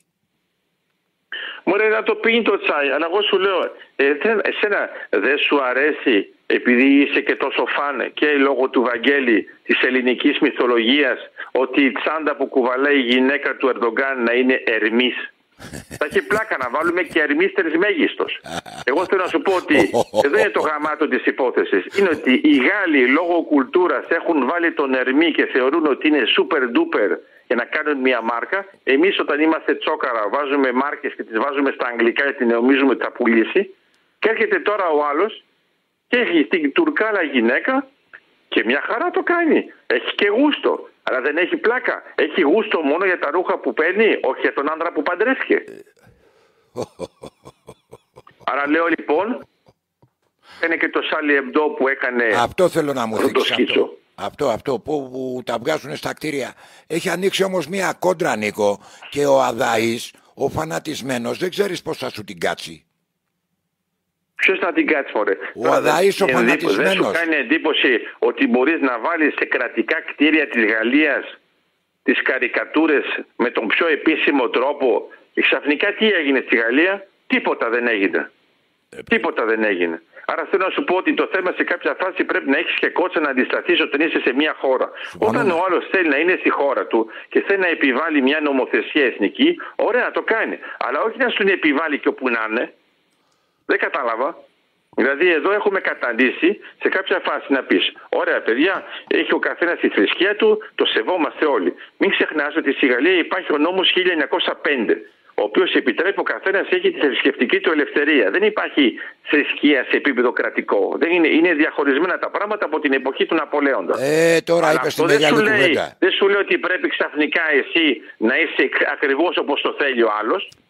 Μωρέ, να το πίνει το τσάι, αλλά εγώ σου λέω, ε, εσένα δεν σου αρέσει, επειδή είσαι και τόσο φαν και λόγω του Βαγγέλη της ελληνικής μυθολογίας, ότι η τσάντα που κουβαλάει η γυναίκα του Ερντογκάν να είναι Ερμής? Θα έχει πλάκα να βάλουμε και Ερμίστερης μέγιστος. Εγώ θέλω να σου πω ότι εδώ είναι το γαμάτο της υπόθεσης. Είναι ότι οι Γάλλοι λόγω κουλτούρας έχουν βάλει τον Ερμή και θεωρούν ότι είναι super duper για να κάνουν μια μάρκα. Εμείς όταν είμαστε τσόκαρα βάζουμε μάρκες και τις βάζουμε στα αγγλικά γιατί νομίζουμε ότι θα πουλήσει. Και έρχεται τώρα ο άλλος και έχει την τουρκάλα γυναίκα και μια χαρά το κάνει. Έχει και γούστο. Αλλά δεν έχει πλάκα. Έχει γούστο μόνο για τα ρούχα που παίρνει, όχι για τον άντρα που παντρεύτηκε. Άρα λέω λοιπόν, είναι και το Σάλι Εμπντό που έκανε. Αυτό θέλω να μου δείξει. Αυτό. Αυτό, αυτό που, που τα βγάζουν στα κτίρια. Έχει ανοίξει όμως μια κόντρα, Νίκο, και ο Αδάης, ο φανατισμένος, δεν ξέρεις πώς θα σου την κάτσει. Ποιος να την κάτσει, μωρέ? Ο Αδάης ο φανατισμένος. Δεν σου κάνει εντύπωση ότι μπορείς να βάλεις σε κρατικά κτίρια της Γαλλίας τις καρικατούρες με τον πιο επίσημο τρόπο, και ξαφνικά τι έγινε στη Γαλλία? Τίποτα δεν έγινε. Ε, Τίποτα δεν έγινε. Άρα θέλω να σου πω ότι το θέμα σε κάποια φάση πρέπει να έχεις και κότσα να αντισταθείς όταν είσαι σε μια χώρα. Συμφωνώ. Όταν ο άλλος θέλει να είναι στη χώρα του και θέλει να επιβάλλει μια νομοθεσία εθνική, ωραία να το κάνει. Αλλά όχι να σου την επιβάλλει και όπου να είναι. Δεν κατάλαβα. Δηλαδή εδώ έχουμε καταντήσει σε κάποια φάση να πεις, ωραία παιδιά, έχει ο καθένας τη θρησκεία του, το σεβόμαστε όλοι. Μην ξεχνάς ότι στη Γαλλία υπάρχει ο νόμος χίλια εννιακόσια πέντε, ο οποίος επιτρέπει ο καθένας έχει τη θρησκευτική του ελευθερία. Δεν υπάρχει θρησκεία σε επίπεδο κρατικό. Δεν είναι, είναι διαχωρισμένα τα πράγματα από την εποχή του Ναπολέοντα. Ε, τώρα είπες τη μεγάλη κουβέντα. Δεν σου λέει ότι πρέπει ξαφνικά εσύ να είσαι ακριβώς όπως το θέλει ο άλλος.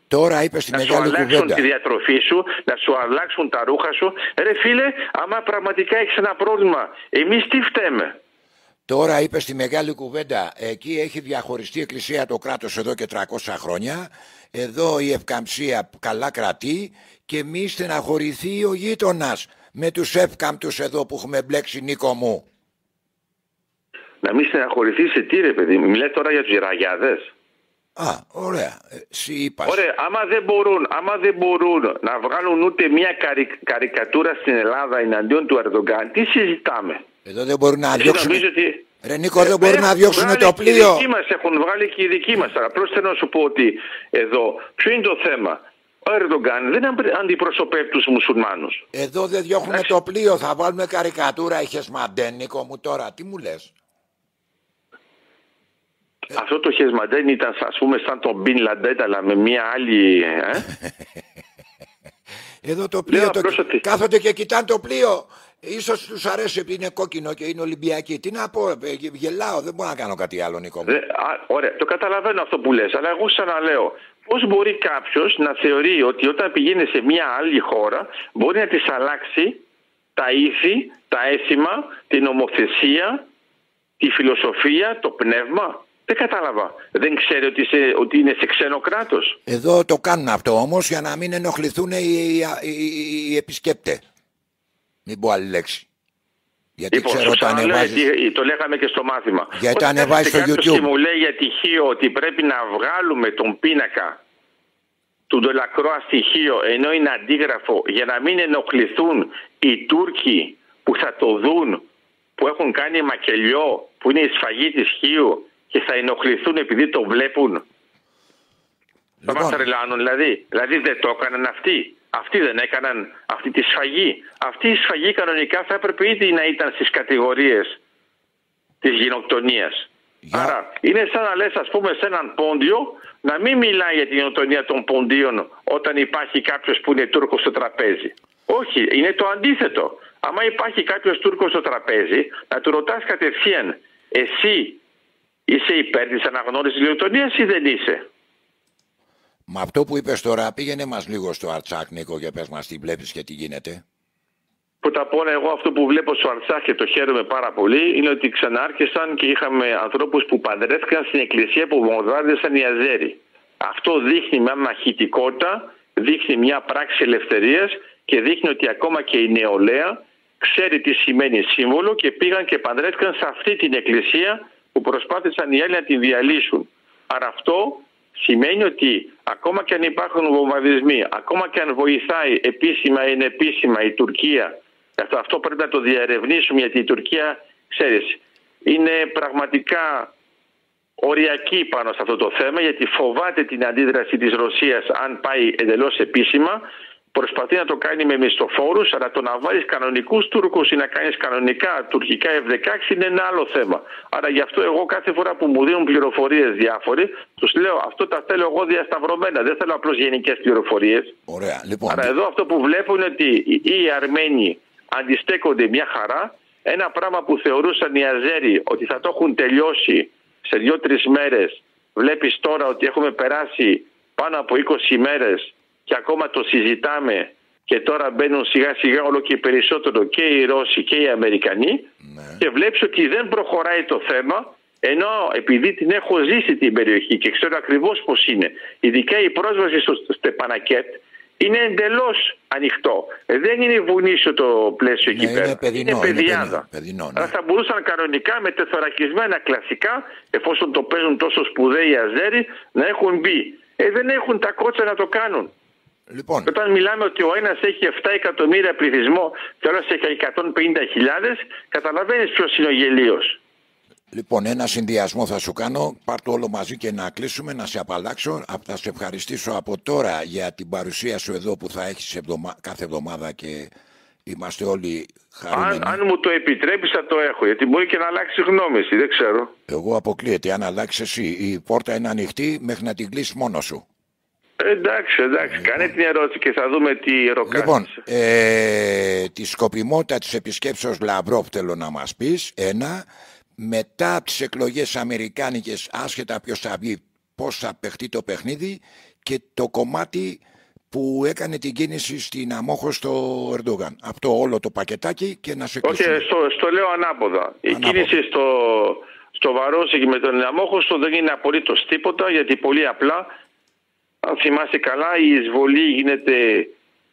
Τώρα είπε στη να μεγάλη σου αλλάξουν κουβέντα. τη διατροφή σου, να σου αλλάξουν τα ρούχα σου. Ρε φίλε, άμα πραγματικά έχεις ένα πρόβλημα, εμείς τι φταίμε? Τώρα είπε στη μεγάλη κουβέντα, εκεί έχει διαχωριστεί η Εκκλησία το κράτος εδώ και τριακόσια χρόνια. Εδώ η ευκαμψία καλά κρατεί και μη στεναχωρηθεί ο γείτονας με τους εύκαμπτους εδώ που έχουμε μπλέξει, Νίκο μου. Να μην στεναχωρηθεί σε τι, ρε παιδί, μιλάει τώρα για τους γεραγιάδες. Α, ωραία. Εσύ είπα. Ωραία, άμα δεν μπορούν, άμα δεν μπορούν να βγάλουν ούτε μια καρι, καρικατούρα στην Ελλάδα εναντίον του Ερντογκάν, τι συζητάμε? Εδώ δεν μπορούν να Εσύ διώξουν. ότι... Ρε Νίκο, δεν μπορούν να διώξουν το πλοίο. Οι δικοί μας έχουν βγάλει και οι δικοί μας. Απλώς θέλω να σου πω ότι εδώ, ποιο είναι το θέμα? Ο Ερντογκάν δεν αντιπροσωπεύει τους μουσουλμάνους. Εδώ δεν διώχνουν το πλοίο. Θα βάλουμε καρικατούρα. Είχες μαντέν, Νίκο μου, τώρα. Τι μου λες? Αυτό το Χεσμαντέν ήταν, ας πούμε, σαν τον Μπιν Λαντέν, αλλά με μια άλλη... Ε? Εδώ το πλοίο, το... ότι... κάθονται και κοιτάνε το πλοίο. Ίσως τους αρέσει επειδή είναι κόκκινο και είναι Ολυμπιακή. Τι να πω, γελάω, δεν μπορώ να κάνω κάτι άλλο, Νίκο μου. Δε, α, ωραία, το καταλαβαίνω αυτό που λες, αλλά εγώ ξαναλέω, πώς μπορεί κάποιος να θεωρεί ότι όταν πηγαίνει σε μια άλλη χώρα μπορεί να της αλλάξει τα ήθη, τα έθιμα, την ομοθεσία, τη φιλοσοφία, το πνεύμα? Δεν κατάλαβα. Δεν ξέρει ότι, σε, ότι είναι σε ξένο κράτος. Εδώ το κάνουν αυτό όμως για να μην ενοχληθούν οι, οι, οι, οι επισκέπτες. Μην πω άλλη λέξη. Γιατί λοιπόν, ξέρω το ανεβάζεις... Το λέγαμε και στο μάθημα. Γιατί το ανεβάζεις στο YouTube. Και μου λέει για τυχείο ότι πρέπει να βγάλουμε τον πίνακα του Ντελακρόα στοιχείο, ενώ είναι αντίγραφο, για να μην ενοχληθούν οι Τούρκοι που θα το δουν, που έχουν κάνει μακελιό, που είναι η σφαγή της Χίου, και θα ενοχληθούν επειδή το βλέπουν. Λοιπόν. Θα μας τρελάνουν δηλαδή. Δηλαδή δεν το έκαναν αυτοί. Αυτοί δεν έκαναν αυτή τη σφαγή. Αυτή η σφαγή κανονικά θα έπρεπε ήδη να ήταν στις κατηγορίες της γενοκτονίας. Για... Άρα είναι σαν να λες, ας πούμε, σε έναν πόντιο να μην μιλάει για την γενοκτονία των ποντίων όταν υπάρχει κάποιος που είναι Τούρκος στο τραπέζι. Όχι, είναι το αντίθετο. Άμα υπάρχει κάποιος Τούρκος στο τραπέζι, να του ρωτάς κατευθείαν, εσύ είσαι υπέρ της αναγνώρισης της γενοκτονίας ή δεν είσαι? Με αυτό που είπες τώρα, πήγαινε μας λίγο στο Αρτσάκ, Νίκο, και πες μας τι βλέπεις και τι γίνεται. Πρώτα απ' όλα, εγώ αυτό που βλέπω στο Αρτσάκ και το χαίρομαι πάρα πολύ είναι ότι ξανάρχισαν και είχαμε ανθρώπους που παντρεύτηκαν στην εκκλησία που βομβάρδιζαν οι Αζέροι. Αυτό δείχνει μια μαχητικότητα, δείχνει μια πράξη ελευθερίας και δείχνει ότι ακόμα και η νεολαία ξέρει τι σημαίνει σύμβολο και πήγαν και παντρεύτηκαν σε αυτή την εκκλησία που προσπάθησαν οι άλλοι να την διαλύσουν. Άρα αυτό σημαίνει ότι ακόμα και αν υπάρχουν βομβαρδισμοί, ακόμα και αν βοηθάει επίσημα ή ανεπίσημα η Τουρκία, αυτό πρέπει να το διαρευνήσουμε, γιατί η Τουρκία, ξέρεις, είναι πραγματικά οριακή πάνω σε αυτό το θέμα, γιατί φοβάται την αντίδραση της Ρωσίας αν πάει εντελώς επίσημα. Προσπαθεί να το κάνει με μισθοφόρους, αλλά το να βάλεις κανονικούς Τούρκους ή να κάνεις κανονικά τουρκικά εφ δεκαέξι είναι ένα άλλο θέμα. Άρα γι' αυτό εγώ κάθε φορά που μου δίνουν πληροφορίες διάφοροι, τους λέω αυτό τα θέλω εγώ διασταυρωμένα. Δεν θέλω απλώς γενικές πληροφορίες. Ωραία, λοιπόν. Άρα εδώ αυτό που βλέπω είναι ότι οι Αρμένοι αντιστέκονται μια χαρά. Ένα πράγμα που θεωρούσαν οι Αζέροι ότι θα το έχουν τελειώσει σε δύο-τρεις μέρες. Βλέπεις τώρα ότι έχουμε περάσει πάνω από είκοσι μέρες. Και ακόμα το συζητάμε και τώρα μπαίνουν σιγά σιγά όλο και περισσότερο και οι Ρώσοι και οι Αμερικανοί, ναι. Και βλέπεις ότι δεν προχωράει το θέμα, ενώ επειδή την έχω ζήσει την περιοχή και ξέρω ακριβώς πώς είναι, ειδικά η πρόσβαση στο Στεπανακέτ είναι εντελώς ανοιχτό. Δεν είναι βουνίσιο το πλαίσιο, ναι, εκεί πέρα. Είναι, παιδινό, είναι παιδιάδα. Είναι παιδινό, ναι. Αλλά θα μπορούσαν κανονικά με τεθωρακισμένα κλασικά, εφόσον το παίζουν τόσο σπουδαίοι οι Αζέροι, να έχουν μπει. Ε, δεν έχουν τα κότσα να το κάνουν. Λοιπόν. Όταν μιλάμε ότι ο ένας έχει επτά εκατομμύρια πληθυσμό και ο άλλος έχει εκατόν πενήντα χιλιάδες, καταλαβαίνεις ποιος είναι ο γελίος. Λοιπόν, ένα συνδυασμό θα σου κάνω. Πάρ' το όλο μαζί και να κλείσουμε, να σε απαλλάξω. Θα σε ευχαριστήσω από τώρα για την παρουσία σου εδώ που θα έχεις εβδομα... κάθε εβδομάδα και είμαστε όλοι χαρούμενοι. Αν, αν μου το επιτρέπεις θα το έχω, γιατί μπορεί και να αλλάξει γνώμη, δεν ξέρω. Εγώ αποκλείεται, αν αλλάξει εσύ. Η πόρτα είναι ανοιχτή μέχρι να την κλείσεις μόνος σου. Εντάξει, εντάξει. Λοιπόν. Κάνε την ερώτηση και θα δούμε τι ροκάσεις. Λοιπόν, ε, τη σκοπιμότητα της επισκέψεως Λαυρόβ θέλω να μας πεις. Ένα, μετά από τις εκλογές αμερικάνικες, άσχετα ποιος θα βγει, πώς θα παιχτεί το παιχνίδι. και το κομμάτι που έκανε την κίνηση στην Αμόχο στο Ερντογάν. Αυτό όλο το πακετάκι και να σε κλείσουμε. Όχι, στο, στο λέω ανάποδα. Η ανάποδα. κίνηση στο, στο Βαρόσι με τον Αμόχωστο δεν είναι απολύτως τίποτα, γιατί πολύ απλά, αν θυμάσαι καλά, η εισβολή γίνεται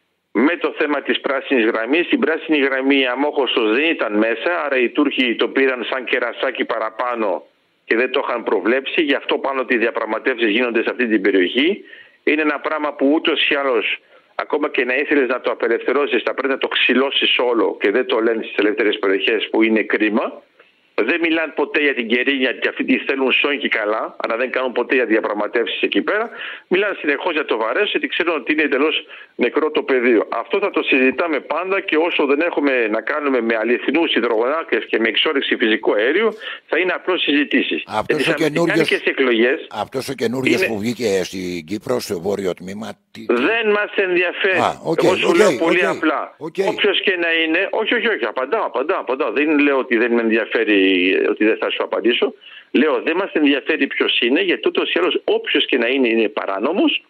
με το θέμα της πράσινης γραμμής. Στην πράσινη γραμμή η Αμόχωστος δεν ήταν μέσα, άρα οι Τούρκοι το πήραν σαν κερασάκι παραπάνω και δεν το είχαν προβλέψει. Γι' αυτό πάνω ότι οι διαπραγματεύσεις γίνονται σε αυτή την περιοχή. Είναι ένα πράγμα που ούτως ή άλλως, ακόμα και να ήθελες να το απελευθερώσεις, θα πρέπει να το ξυλώσεις όλο και δεν το λένε στις ελεύθερες περιοχές, που είναι κρίμα. Δεν μιλάνε ποτέ για την Κερίνια και αυτοί τη θέλουν σόν και καλά, αλλά δεν κάνουν ποτέ για διαπραγματεύσεις εκεί πέρα. Μιλάνε συνεχώς για το Βαρέσο, γιατί ξέρουν ότι είναι εντελώς νεκρό το πεδίο. Αυτό θα το συζητάμε πάντα, και όσο δεν έχουμε να κάνουμε με αληθινούς υδρογονάκες και με εξόρυξη φυσικού αέριου, θα είναι απλώς συζητήσεις. Αυτός ο καινούργιος, εκλογές, αυτός ο καινούργιος είναι... που βγήκε στην Κύπρο, στο βόρειο τμήμα. Τι... Δεν μας ενδιαφέρει. Α, okay, Εγώ σου okay, λέω πολύ okay, απλά. Okay. Όποιος και να είναι. Όχι, όχι, όχι. Απαντάω, απαντάω, απαντάω. Δεν λέω ότι δεν με ενδιαφέρει, ότι δεν θα σου απαντήσω. Λέω δεν μας ενδιαφέρει ποιος είναι, γιατί ούτως ή άλλως όποιος και να είναι είναι παράνομος.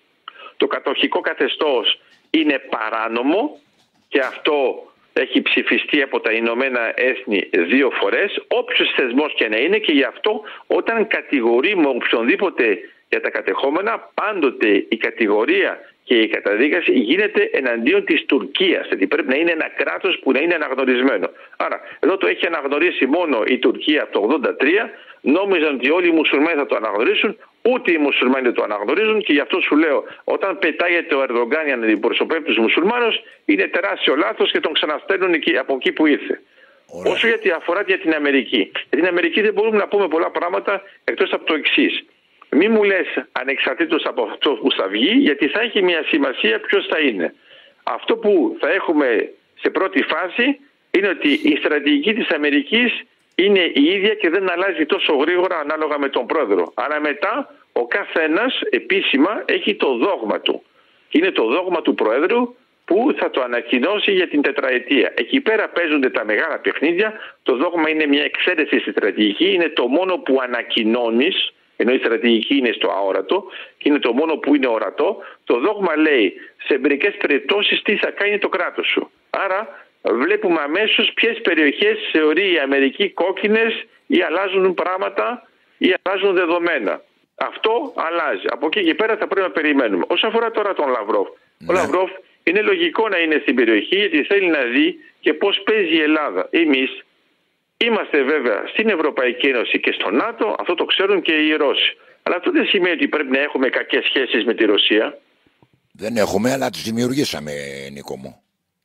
Το κατοχικό καθεστώς είναι παράνομο και αυτό έχει ψηφιστεί από τα Ηνωμένα Έθνη δύο φορές. Όποιος θεσμός και να είναι, και γι' αυτό όταν κατηγορούμε οποιονδήποτε για τα κατεχόμενα, πάντοτε η κατηγορία και η καταδίκαση γίνεται εναντίον της Τουρκίας. Δηλαδή πρέπει να είναι ένα κράτος που να είναι αναγνωρισμένο. Άρα εδώ το έχει αναγνωρίσει μόνο η Τουρκία από το ογδόντα τρία. Νόμιζαν ότι όλοι οι μουσουλμάνοι θα το αναγνωρίσουν. Ούτε οι μουσουλμάνοι το αναγνωρίζουν, και γι' αυτό σου λέω, όταν πετάγεται ο Ερντογκάν για να αντιπροσωπεύει τους μουσουλμάνους, είναι τεράστιο λάθος και τον ξαναστέλνουν εκεί, από εκεί που ήρθε. Ωραία. Όσο γιατί αφορά για την Αμερική. Για την Αμερική δεν μπορούμε να πούμε πολλά πράγματα εκτός από το εξής. Μη μου λες ανεξαρτήτως από αυτό που θα βγει, γιατί θα έχει μια σημασία ποιος θα είναι. Αυτό που θα έχουμε σε πρώτη φάση είναι ότι η στρατηγική της Αμερικής είναι η ίδια και δεν αλλάζει τόσο γρήγορα ανάλογα με τον πρόεδρο. Αλλά μετά ο καθένας επίσημα έχει το δόγμα του. Και είναι το δόγμα του πρόεδρου που θα το ανακοινώσει για την τετραετία. Εκεί πέρα παίζονται τα μεγάλα παιχνίδια. Το δόγμα είναι μια εξαίρεση στη στρατηγική. Είναι το μόνο που ανακοινώνεις, ενώ η στρατηγική είναι στο αόρατο και είναι το μόνο που είναι ορατό. Το δόγμα λέει σε μερικές περιπτώσεις τι θα κάνει το κράτος σου. Άρα βλέπουμε αμέσως ποιες περιοχές θεωρεί η Αμερική κόκκινες ή αλλάζουν πράγματα ή αλλάζουν δεδομένα. Αυτό αλλάζει. Από εκεί και πέρα θα πρέπει να περιμένουμε. Όσον αφορά τώρα τον Λαυρόφ, ναι. Ο Λαυρόφ είναι λογικό να είναι στην περιοχή, γιατί θέλει να δει και πώς παίζει η Ελλάδα. Εμείς είμαστε βέβαια στην Ευρωπαϊκή Ένωση και στο ΝΑΤΟ, αυτό το ξέρουν και οι Ρώσοι. Αλλά αυτό δεν σημαίνει ότι πρέπει να έχουμε κακές σχέσεις με τη Ρωσία. Δεν έχουμε, αλλά τις δημιουργήσαμε, Νίκο μου.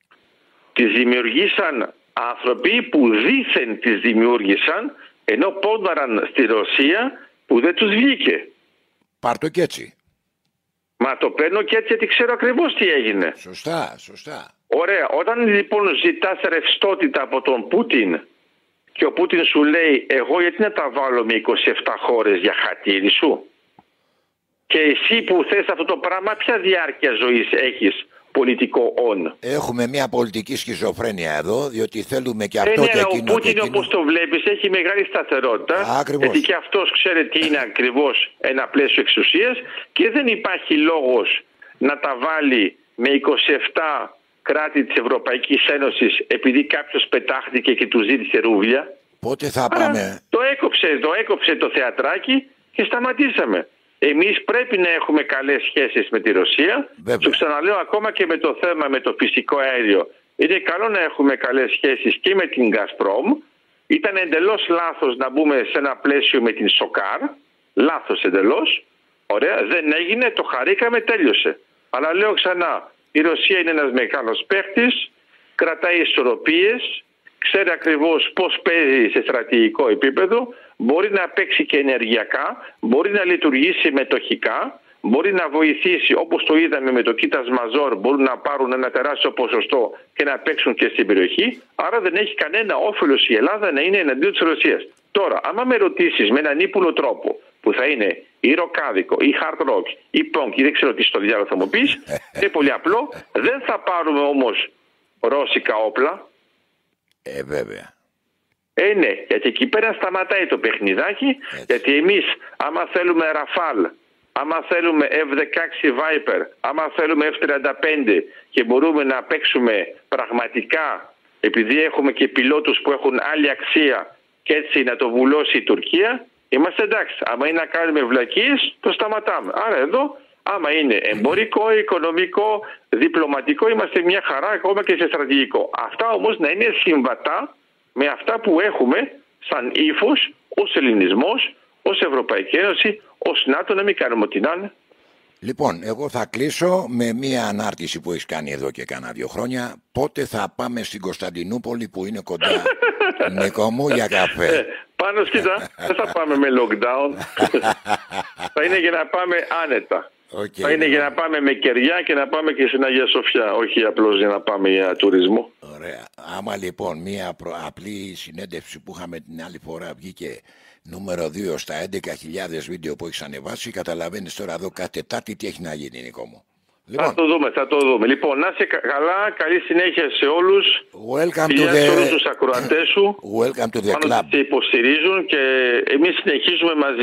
Τις δημιουργήσαν άνθρωποι που δήθεν τις δημιούργησαν, ενώ πόνταραν στη Ρωσία που δεν τους βγήκε. Πάρ' το και έτσι. Μα το παίρνω και έτσι, γιατί ξέρω ακριβώς τι έγινε. Σωστά, σωστά. Ωραία. Όταν λοιπόν ζητάς ρευστότητα από τον Πούτιν και ο Πούτιν σου λέει εγώ γιατί να τα βάλω με είκοσι επτά χώρες για χατήρι σου, και εσύ που θες αυτό το πράγμα ποια διάρκεια ζωής έχεις πολιτικό όν? Έχουμε μια πολιτική σχιζοφρένεια εδώ, διότι θέλουμε και αυτό και εκείνο. Ο Πούτιν, όπως το βλέπεις, έχει μεγάλη σταθερότητα. Ακριβώς. Γιατί και αυτός ξέρει τι είναι ακριβώς ένα πλαίσιο εξουσίας και δεν υπάρχει λόγος να τα βάλει με είκοσι επτά κράτη της Ευρωπαϊκής Ένωσης επειδή κάποιος πετάχτηκε και του ζήτησε ρούβλια. Πότε θα πάμε? Άρα, το έκοψε, το έκοψε το θεατράκι και σταματήσαμε. Εμείς πρέπει να έχουμε καλές σχέσεις με τη Ρωσία. Βέβαια. Σου ξαναλέω, ακόμα και με το θέμα με το φυσικό αέριο, είναι καλό να έχουμε καλές σχέσεις και με την Gazprom. Ήταν εντελώς λάθος να μπούμε σε ένα πλαίσιο με την Σοκάρ. Λάθος εντελώς. Ωραία, δεν έγινε, το χαρήκαμε, τέλειωσε. Αλλά λέω ξανά, η Ρωσία είναι ένας μεγάλος παίκτης, κρατάει ισορροπίες, ξέρει ακριβώς πώς παίζει σε στρατηγικό επίπεδο, μπορεί να παίξει και ενεργειακά, μπορεί να λειτουργήσει μετοχικά, μπορεί να βοηθήσει, όπως το είδαμε με το Κίτας Μαζόρ, μπορούν να πάρουν ένα τεράστιο ποσοστό και να παίξουν και στην περιοχή, άρα δεν έχει κανένα όφελος η Ελλάδα να είναι εναντίον της Ρωσίας. Τώρα, άμα με ρωτήσεις με έναν ύπουλο τρόπο, που θα είναι ή ροκάδικο, ή hard rock, ή punk, ή δεν ξέρω τι στο διάλογο θα μου πεις, είναι πολύ απλό, δεν θα πάρουμε όμως ρώσικα όπλα. Ε, βέβαια. Ε, ναι, γιατί εκεί πέρα σταματάει το παιχνιδάκι, έτσι. Γιατί εμείς άμα θέλουμε Ραφάλ, άμα θέλουμε εφ δεκαέξι Viper, άμα θέλουμε εφ τριάντα πέντε και μπορούμε να παίξουμε πραγματικά, επειδή έχουμε και πιλότους που έχουν άλλη αξία και έτσι να το βουλώσει η Τουρκία, είμαστε εντάξει. Άμα είναι να κάνουμε βλακίες, το σταματάμε. Άρα εδώ, άμα είναι εμπορικό, οικονομικό, διπλωματικό, είμαστε μια χαρά ακόμα και σε στρατηγικό. Αυτά όμως να είναι συμβατά με αυτά που έχουμε σαν ύφος, ως ελληνισμός, ως Ευρωπαϊκή Ένωση, ως ΝΑΤΟ, να μην κάνουμε ό,τι να είναι. Λοιπόν, εγώ θα κλείσω με μία ανάρτηση που έχεις κάνει εδώ και κάνα δύο χρόνια. Πότε θα πάμε στην Κωνσταντινούπολη που είναι κοντά, Νίκο μου, για καφέ? Ε, πάνω σκίτα, δεν θα πάμε με lockdown. Θα είναι για να πάμε άνετα. Okay. Θα είναι για να πάμε με κεριά και να πάμε και στην Αγία Σοφιά, όχι απλώς για να πάμε για τουρισμό. Ωραία. Άμα λοιπόν μία προ... απλή συνέντευξη που είχαμε την άλλη φορά βγήκε νούμερο δύο στα έντεκα χιλιάδες βίντεο που έχεις ανεβάσει, καταλαβαίνεις τώρα εδώ κάθε Τετάρτη τι έχει να γίνει, Νίκο μου. Λοιπόν. Θα το δούμε, θα το δούμε. Λοιπόν, να είσαι καλά, καλή συνέχεια σε όλους. Welcome Φιλιά to the... σε όλους τους ακροατές σου. Welcome to the club. Πάνω σε υποστηρίζουν και εμείς συνεχίζουμε μαζί.